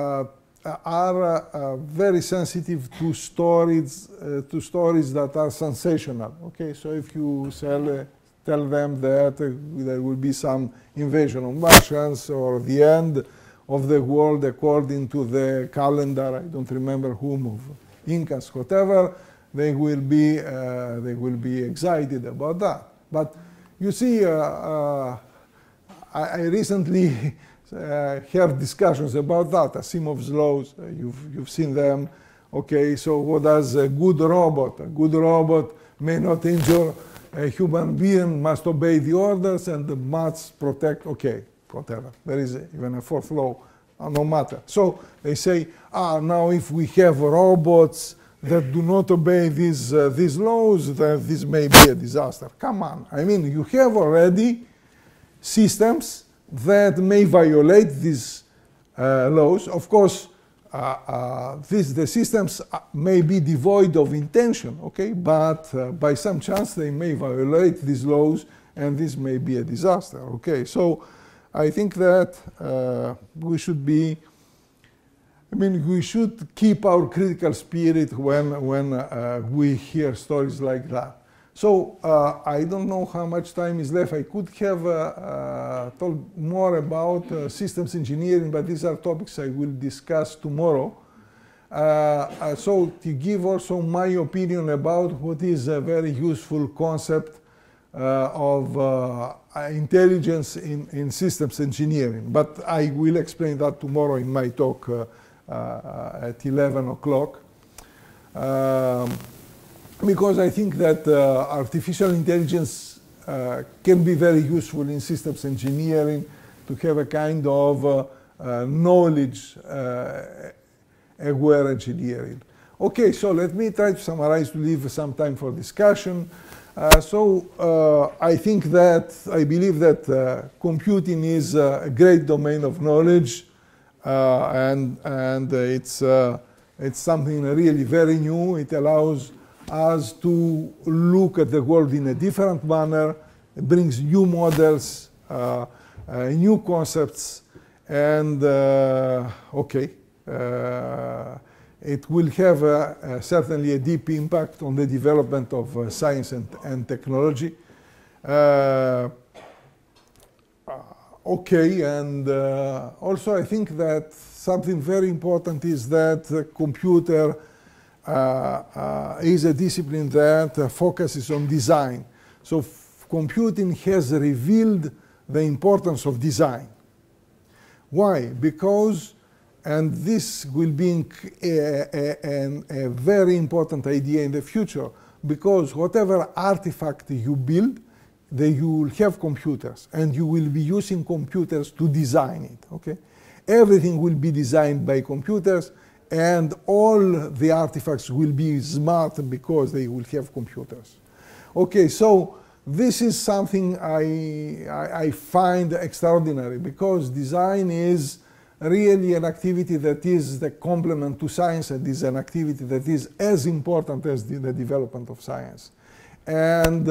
are very sensitive to stories that are sensational. Okay, so if you tell them that there will be some invasion of Martians or the end of the world according to the calendar, I don't remember whom, of Incas, whatever, they will be excited about that. But you see, I recently heard discussions about that, Asimov's laws. You've seen them. Okay, so what does a good robot? A good robot may not injure a human being, must obey the orders, and must protect, okay, whatever. There is even a fourth law, no matter. So they say, now if we have robots that do not obey these laws, then this may be a disaster. Come on. I mean, you have already systems that may violate these laws. Of course, the systems may be devoid of intention, okay? But by some chance they may violate these laws, and this may be a disaster, okay? So I think that we should be, we should keep our critical spirit when we hear stories like that. So I don't know how much time is left. I could have told more about systems engineering, but these are topics I will discuss tomorrow. So to give also my opinion about what is a very useful concept of intelligence in systems engineering. But I will explain that tomorrow in my talk at 11 o'clock. Because I think that artificial intelligence can be very useful in systems engineering to have a kind of knowledge-aware engineering. Okay, so let me try to summarize to leave some time for discussion. I think that, I believe that computing is a great domain of knowledge, and it's something really very new. It allows us to look at the world in a different manner. It brings new models, new concepts, and it will have certainly a deep impact on the development of science and technology. Also I think that something very important is that the computer is a discipline that focuses on design. So computing has revealed the importance of design. Why? Because, and this will be a very important idea in the future, because whatever artifact you build, you will have computers, and you will be using computers to design it, okay? Everything will be designed by computers, and all the artifacts will be smart because they will have computers. Okay, so this is something I find extraordinary, because design is really an activity that is the complement to science, and is an activity that is as important as the development of science. And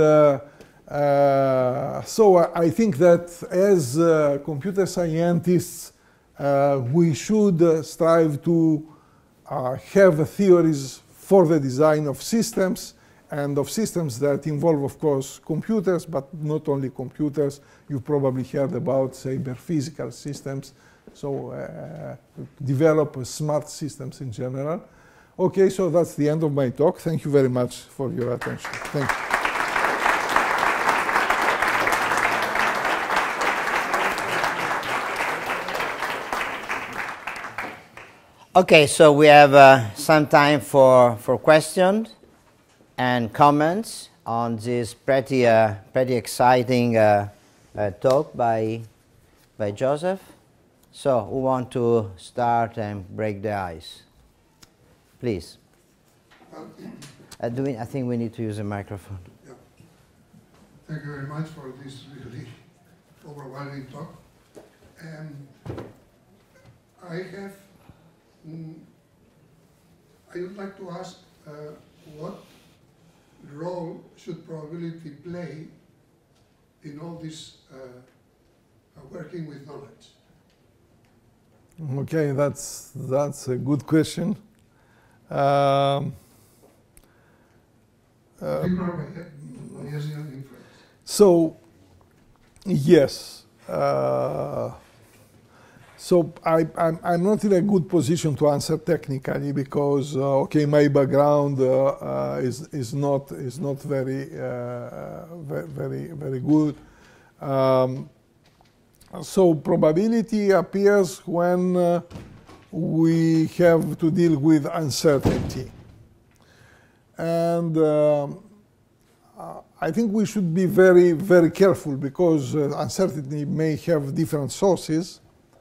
so I think that as computer scientists, we should strive to have theories for the design of systems, and of systems that involve, of course, computers, but not only computers. You've probably heard about cyber-physical systems, so develop smart systems in general. Okay, so that's the end of my talk. Thank you very much for your attention. Thank you. Okay, so we have some time for questions and comments on this pretty exciting talk by Joseph. So who want to start and break the ice? Please. I think we need to use a microphone. Yeah. Thank you very much for this really overwhelming talk. I would like to ask what role should probability play in all this working with knowledge? Okay, that's a good question. So, yes. So I'm not in a good position to answer technically, because okay, my background is not very good. So probability appears when we have to deal with uncertainty. And I think we should be very, very careful because uncertainty may have different sources.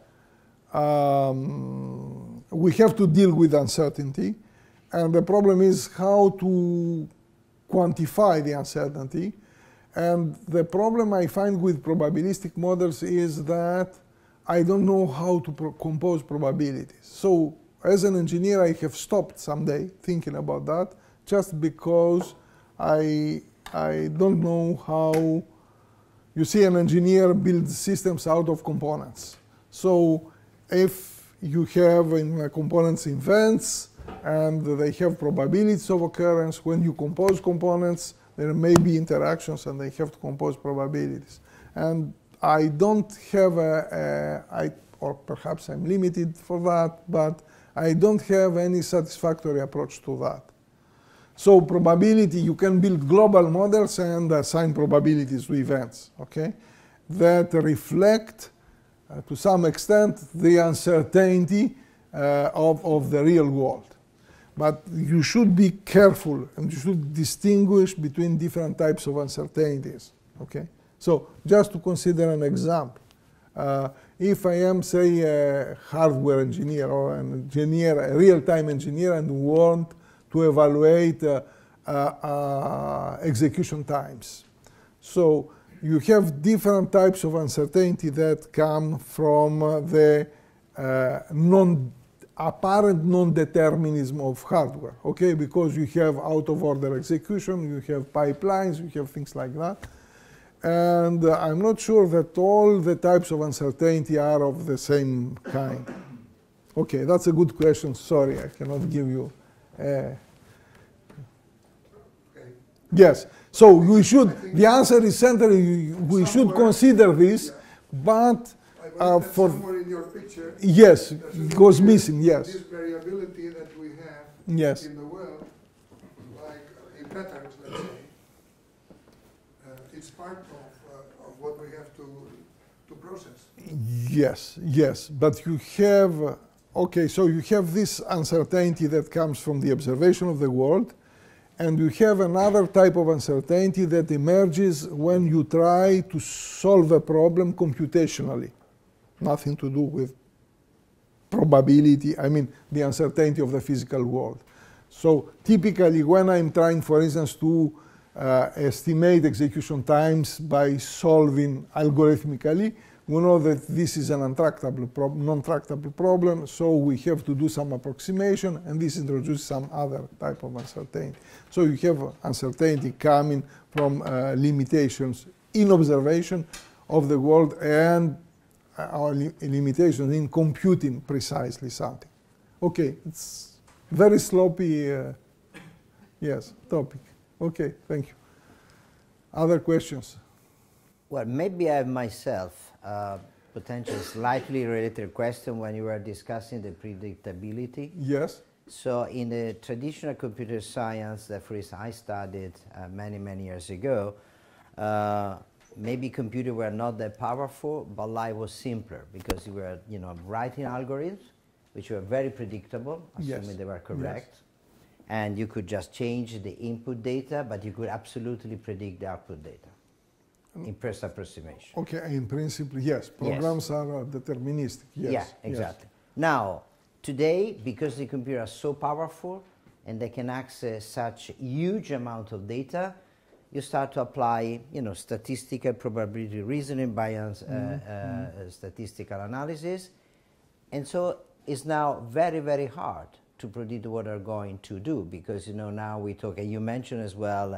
We have to deal with uncertainty. And the problem is how to quantify the uncertainty. And the problem I find with probabilistic models is that I don't know how to compose probabilities. So as an engineer, I have stopped someday thinking about that just because I don't know how. You see, an engineer builds systems out of components. So if you have in components events and they have probabilities of occurrence, when you compose components, there may be interactions and they have to compose probabilities. And I don't have or perhaps I'm limited for that, but I don't have any satisfactory approach to that. So probability, you can build global models and assign probabilities to events, okay, that reflect to some extent the uncertainty of the real world. But you should be careful and you should distinguish between different types of uncertainties, okay? So just to consider an example, if I am, say, a hardware engineer or an engineer, a real-time engineer, and want to evaluate execution times. So you have different types of uncertainty that come from the apparent non-determinism of hardware, okay? Because you have out-of-order execution, you have pipelines, you have things like that. And I'm not sure that all the types of uncertainty are of the same kind. Okay, that's a good question. Sorry, I cannot give you. Yes, so we should, the answer is centrally, we should consider this, but for somewhere in your picture, yes, it was missing. Yes, this variability that we have yes, in the world, like in patterns, let's say, it's part of what we have to process. yes, yes. But you have okay. So you have this uncertainty that comes from the observation of the world, and you have another type of uncertainty that emerges when you try to solve a problem computationally. Nothing to do with probability, I mean the uncertainty of the physical world. So typically when I'm trying, for instance, to estimate execution times by solving algorithmically, we know that this is an non-tractable problem, so we have to do some approximation, and this introduces some other type of uncertainty. So you have uncertainty coming from limitations in observation of the world and our limitations in computing precisely something. Okay, it's very sloppy, yes, topic. Okay, thank you. Other questions? Well, maybe I myself potentially slightly related question when you were discussing the predictability. Yes. So in the traditional computer science that, for instance, I studied many, many years ago, maybe computers were not that powerful, but life was simpler because you were, writing algorithms, which were very predictable, assuming yes. they were correct. Yes. And you could just change the input data, but you could absolutely predict the output data in first approximation. Okay, in principle, yes. Programs are deterministic, yes. Yeah, exactly. Yes. Now, today, because the computers are so powerful and they can access such huge amount of data, you start to apply, statistical probability reasoning, Bayes' statistical analysis. And so it's now very, very hard to predict what they're going to do because, now we talk, and you mentioned as well,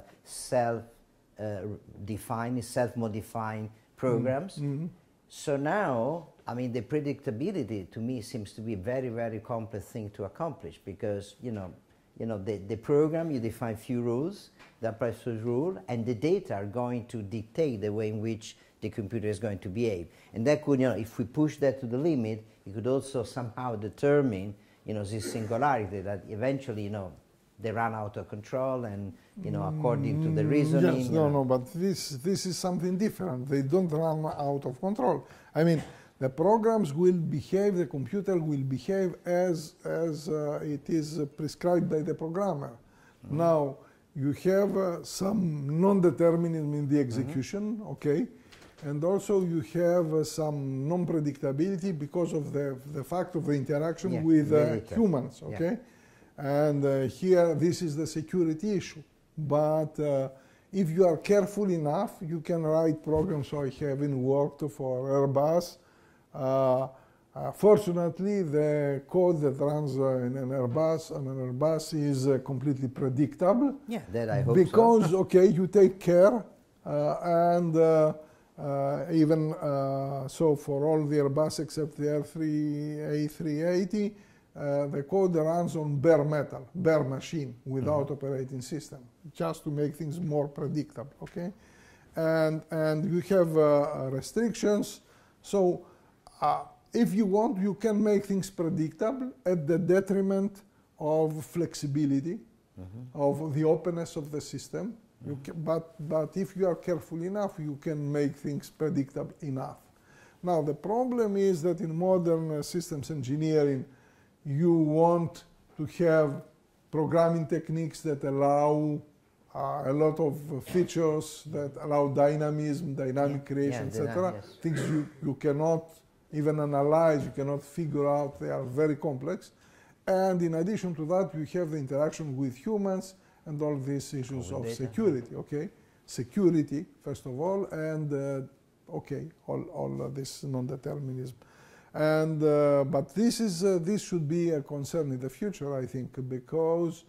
self-defined, self-modifying programs. Mm-hmm. So now, the predictability to me seems to be a very, very complex thing to accomplish because, the program, you define few rules, that applies to the rule, and the data are going to dictate the way in which the computer is going to behave. And that could, if we push that to the limit, it could also somehow determine, this singularity that eventually, they run out of control, and according to the reasoning. Yes, no, but this is something different. They don't run out of control. I mean, the programs will behave, the computer will behave as it is prescribed by the programmer. Mm-hmm. Now, you have some non-determinism in the execution, mm-hmm. okay, and also you have some non-predictability because of the fact of the interaction with humans, okay? Yeah. And here, this is the security issue. But if you are careful enough, you can write programs. So I haven't worked for Airbus. Fortunately, the code that runs in an Airbus is completely predictable. Yeah, that I hope because, so. Okay, you take care, and even so for all the Airbus except the A380, the code runs on bare metal, bare machine, without operating system, just to make things more predictable, okay? And you have restrictions. So if you want, you can make things predictable at the detriment of flexibility, of the openness of the system. But if you are careful enough, you can make things predictable enough. Now, the problem is that in modern systems engineering, you want to have programming techniques that allow a lot of features, that allow dynamism, dynamic creation, etc. Yes. Things you cannot even analyze, you cannot figure out, they are very complex. And in addition to that, you have the interaction with humans and all these issues of security, okay? Security, first of all, and okay, all this non-determinism. And but this should be a concern in the future, I think, because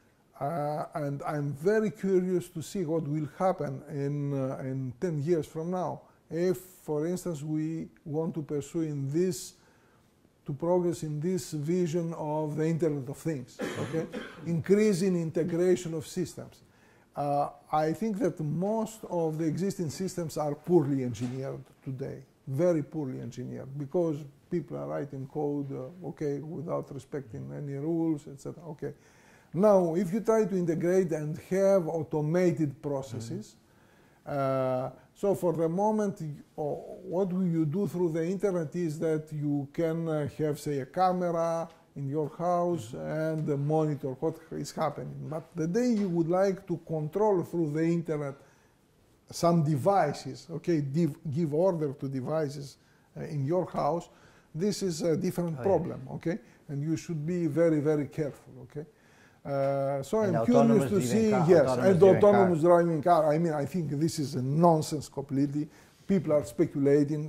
and I'm very curious to see what will happen in 10 years from now. If, for instance, we want to pursue to progress in this vision of the Internet of Things, okay? Increasing integration of systems. I think that most of the existing systems are poorly engineered today, very poorly engineered, because people are writing code, okay, without respecting any rules, etc. Okay. Now, if you try to integrate and have automated processes, so for the moment, what you do through the internet is that you can have, say, a camera in your house and monitor what is happening. But the day you would like to control through the internet some devices, okay, give order to devices in your house, this is a different problem, okay? And you should be very, very careful, okay? So I'm curious to see, autonomous driving car. I mean, I think this is a nonsense completely. People are speculating.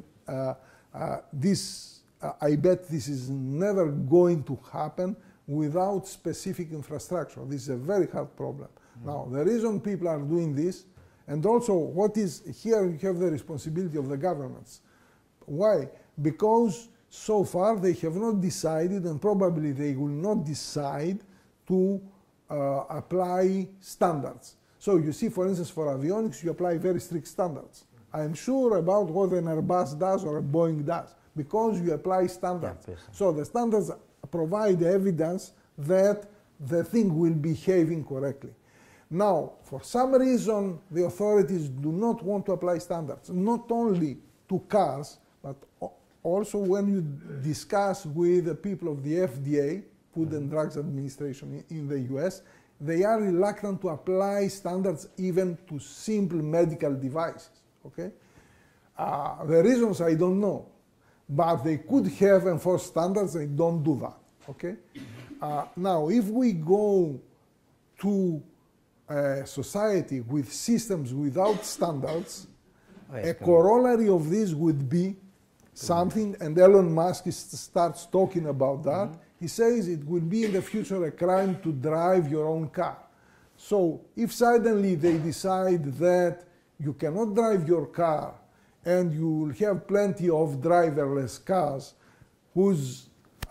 I bet this is never going to happen without specific infrastructure. This is a very hard problem. Now, the reason people are doing this, and also what is here, you have the responsibility of the governments. Why? Because so far they have not decided, and probably they will not decide, to apply standards. So you see, for instance, for avionics, you apply very strict standards. I'm sure about what an Airbus does or a Boeing does, because you apply standards. Yeah, so the standards provide evidence that the thing will behave incorrectly. Now, for some reason, the authorities do not want to apply standards, not only to cars, but also when you discuss with the people of the FDA, Food and Drugs Administration in the US, they are reluctant to apply standards even to simple medical devices, okay? The reasons I don't know, but they could have enforced standards, they don't do that, okay? Now, if we go to a society with systems without standards, a corollary of this would be something, and Elon Musk starts talking about that. He says it will be in the future a crime to drive your own car. So if suddenly they decide that you cannot drive your car and you will have plenty of driverless cars whose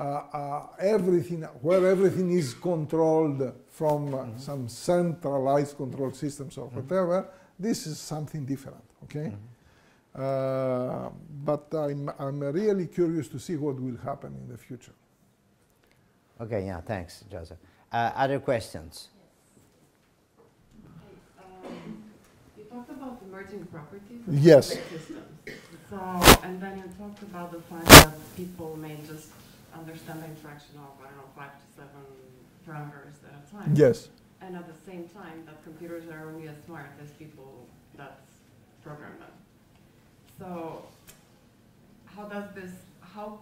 where everything is controlled from some centralized control systems or whatever, this is something different, okay? But I'm really curious to see what will happen in the future. Okay, yeah, thanks, Joseph. Other questions? You talked about emerging properties of Yes. complex systems. So, and then you talked about the fact that people may just understand the interaction of, I don't know, 5 to 7 parameters at a time. Yes. And at the same time, that computers are only as smart as people that program them. So, how does this, how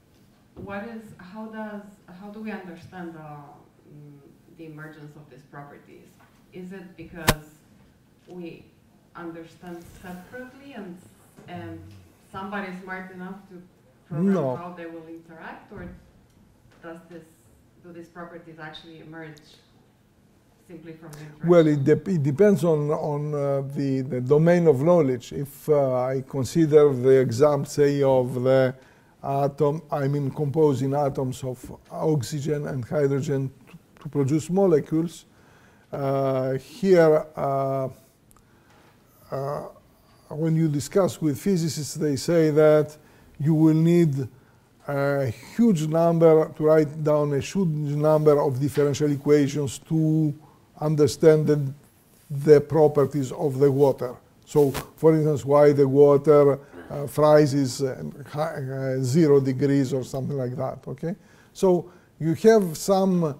do we understand the emergence of these properties? Is it because we understand separately and somebody is smart enough to program No. how they will interact, or do these properties actually emerge simply from the interaction? Well, it depends on the domain of knowledge. If I consider the example, say, of the atom, I mean composing atoms of oxygen and hydrogen to produce molecules, here when you discuss with physicists, they say that you will need a huge number, to write down a huge number of differential equations to understand the properties of the water. So, for instance, why the water freezes 0 degrees or something like that, okay? So you have some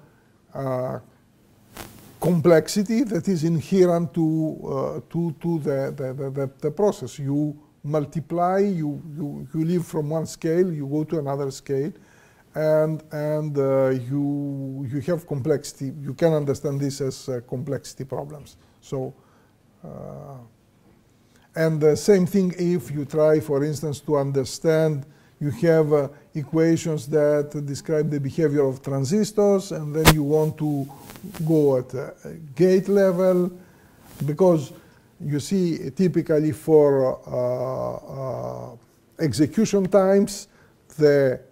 complexity that is inherent to the process. You multiply, you leave from one scale, you go to another scale, and you have complexity. You can understand this as complexity problems. So, and the same thing if you try, for instance, to understand, you have equations that describe the behavior of transistors, and then you want to go at a gate level, because you see typically for execution times, the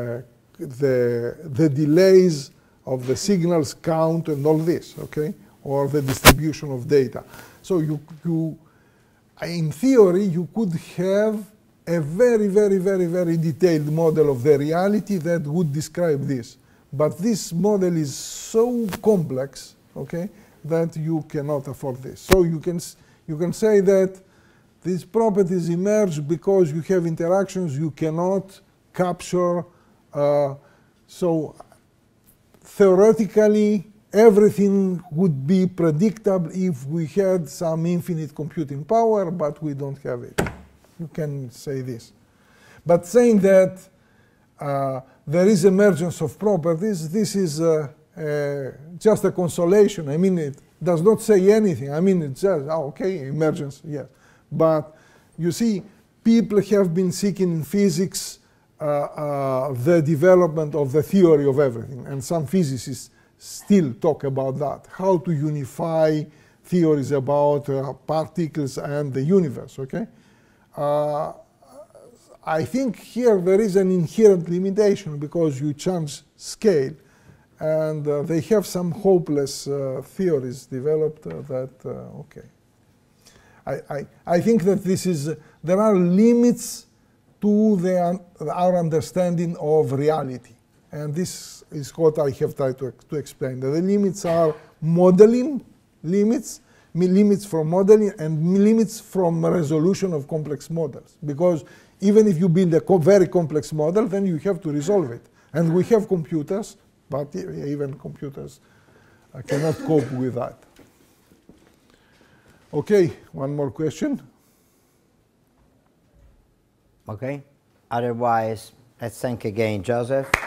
delays of the signals count and all this, okay, or the distribution of data. So in theory, you could have a very, very, very, very detailed model of the reality that would describe this. But this model is so complex, okay, that you cannot afford this. So you can say that these properties emerge because you have interactions you cannot capture. So theoretically, everything would be predictable if we had some infinite computing power, but we don't have it. You can say this. But saying that there is emergence of properties, this is just a consolation. I mean, it does not say anything. I mean, it says, oh, okay, emergence, yes. But you see, people have been seeking in physics the development of the theory of everything. And some physicists still talk about that, how to unify theories about particles and the universe, okay? I think here there is an inherent limitation because you change scale, and they have some hopeless theories developed that, okay. I think that this is, there are limits to our understanding of reality. And this is what I have tried to explain. The limits are modeling limits, limits from modeling, and limits from resolution of complex models. Because even if you build a very complex model, then you have to resolve it. And we have computers, but even computers cannot cope with that. Okay, one more question. Okay. Otherwise, let's thank again Joseph.